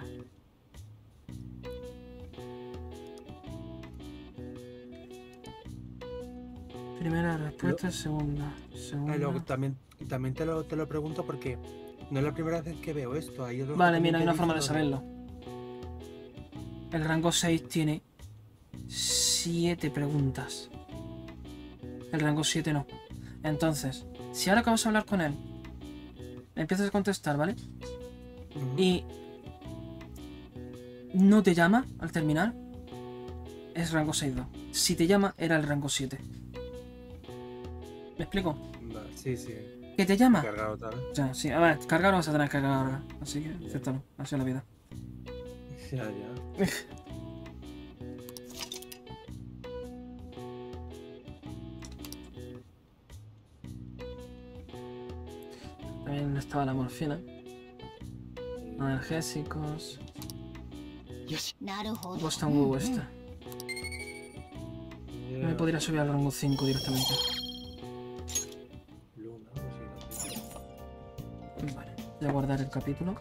Primera respuesta, segunda. Segunda. Ah, y luego también, también te, lo, te lo pregunto porque no es la primera vez que veo esto. Hay otros que Vale, también mira, hay te una forma de dicen lo saberlo. El rango seis tiene siete preguntas. El rango siete no. Entonces, si ahora que vas a hablar con él, empiezas a contestar, ¿vale? Ujú. Y no te llama al terminar, es rango seis dos. Si te llama, era el rango siete. ¿Me explico? Vale, sí, sí. ¿Que te llama? Cargado otra vez. O sea, sí, a ver, cargar vas a tener que cargar ahora. Así que, acéptalo. Así es la vida. Ya, ya. También estaba la morfina. Analgésicos. よし。 なるほど Cuesta un huevo este. Ya. Me podría subir al rango cinco directamente. Luna, no sé, no sé. Vale. Voy a guardar el capítulo.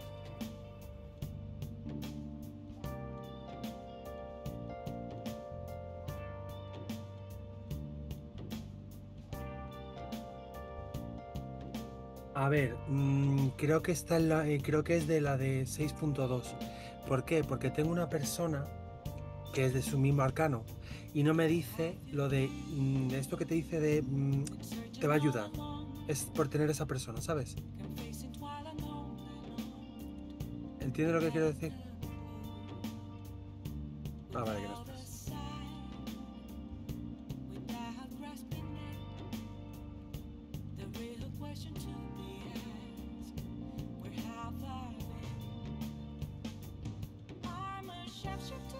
A ver, mm, creo que está en la, eh, creo que es de la de seis punto dos. ¿Por qué? Porque tengo una persona que es de su mismo arcano y no me dice lo de mm, esto que te dice de mm, te va a ayudar. Es por tener esa persona, ¿sabes? ¿Entiendes lo que quiero decir? Ah, vale, que no estás. without grasping it. The real question to be asked, where have I been? I'm a sharpshooter.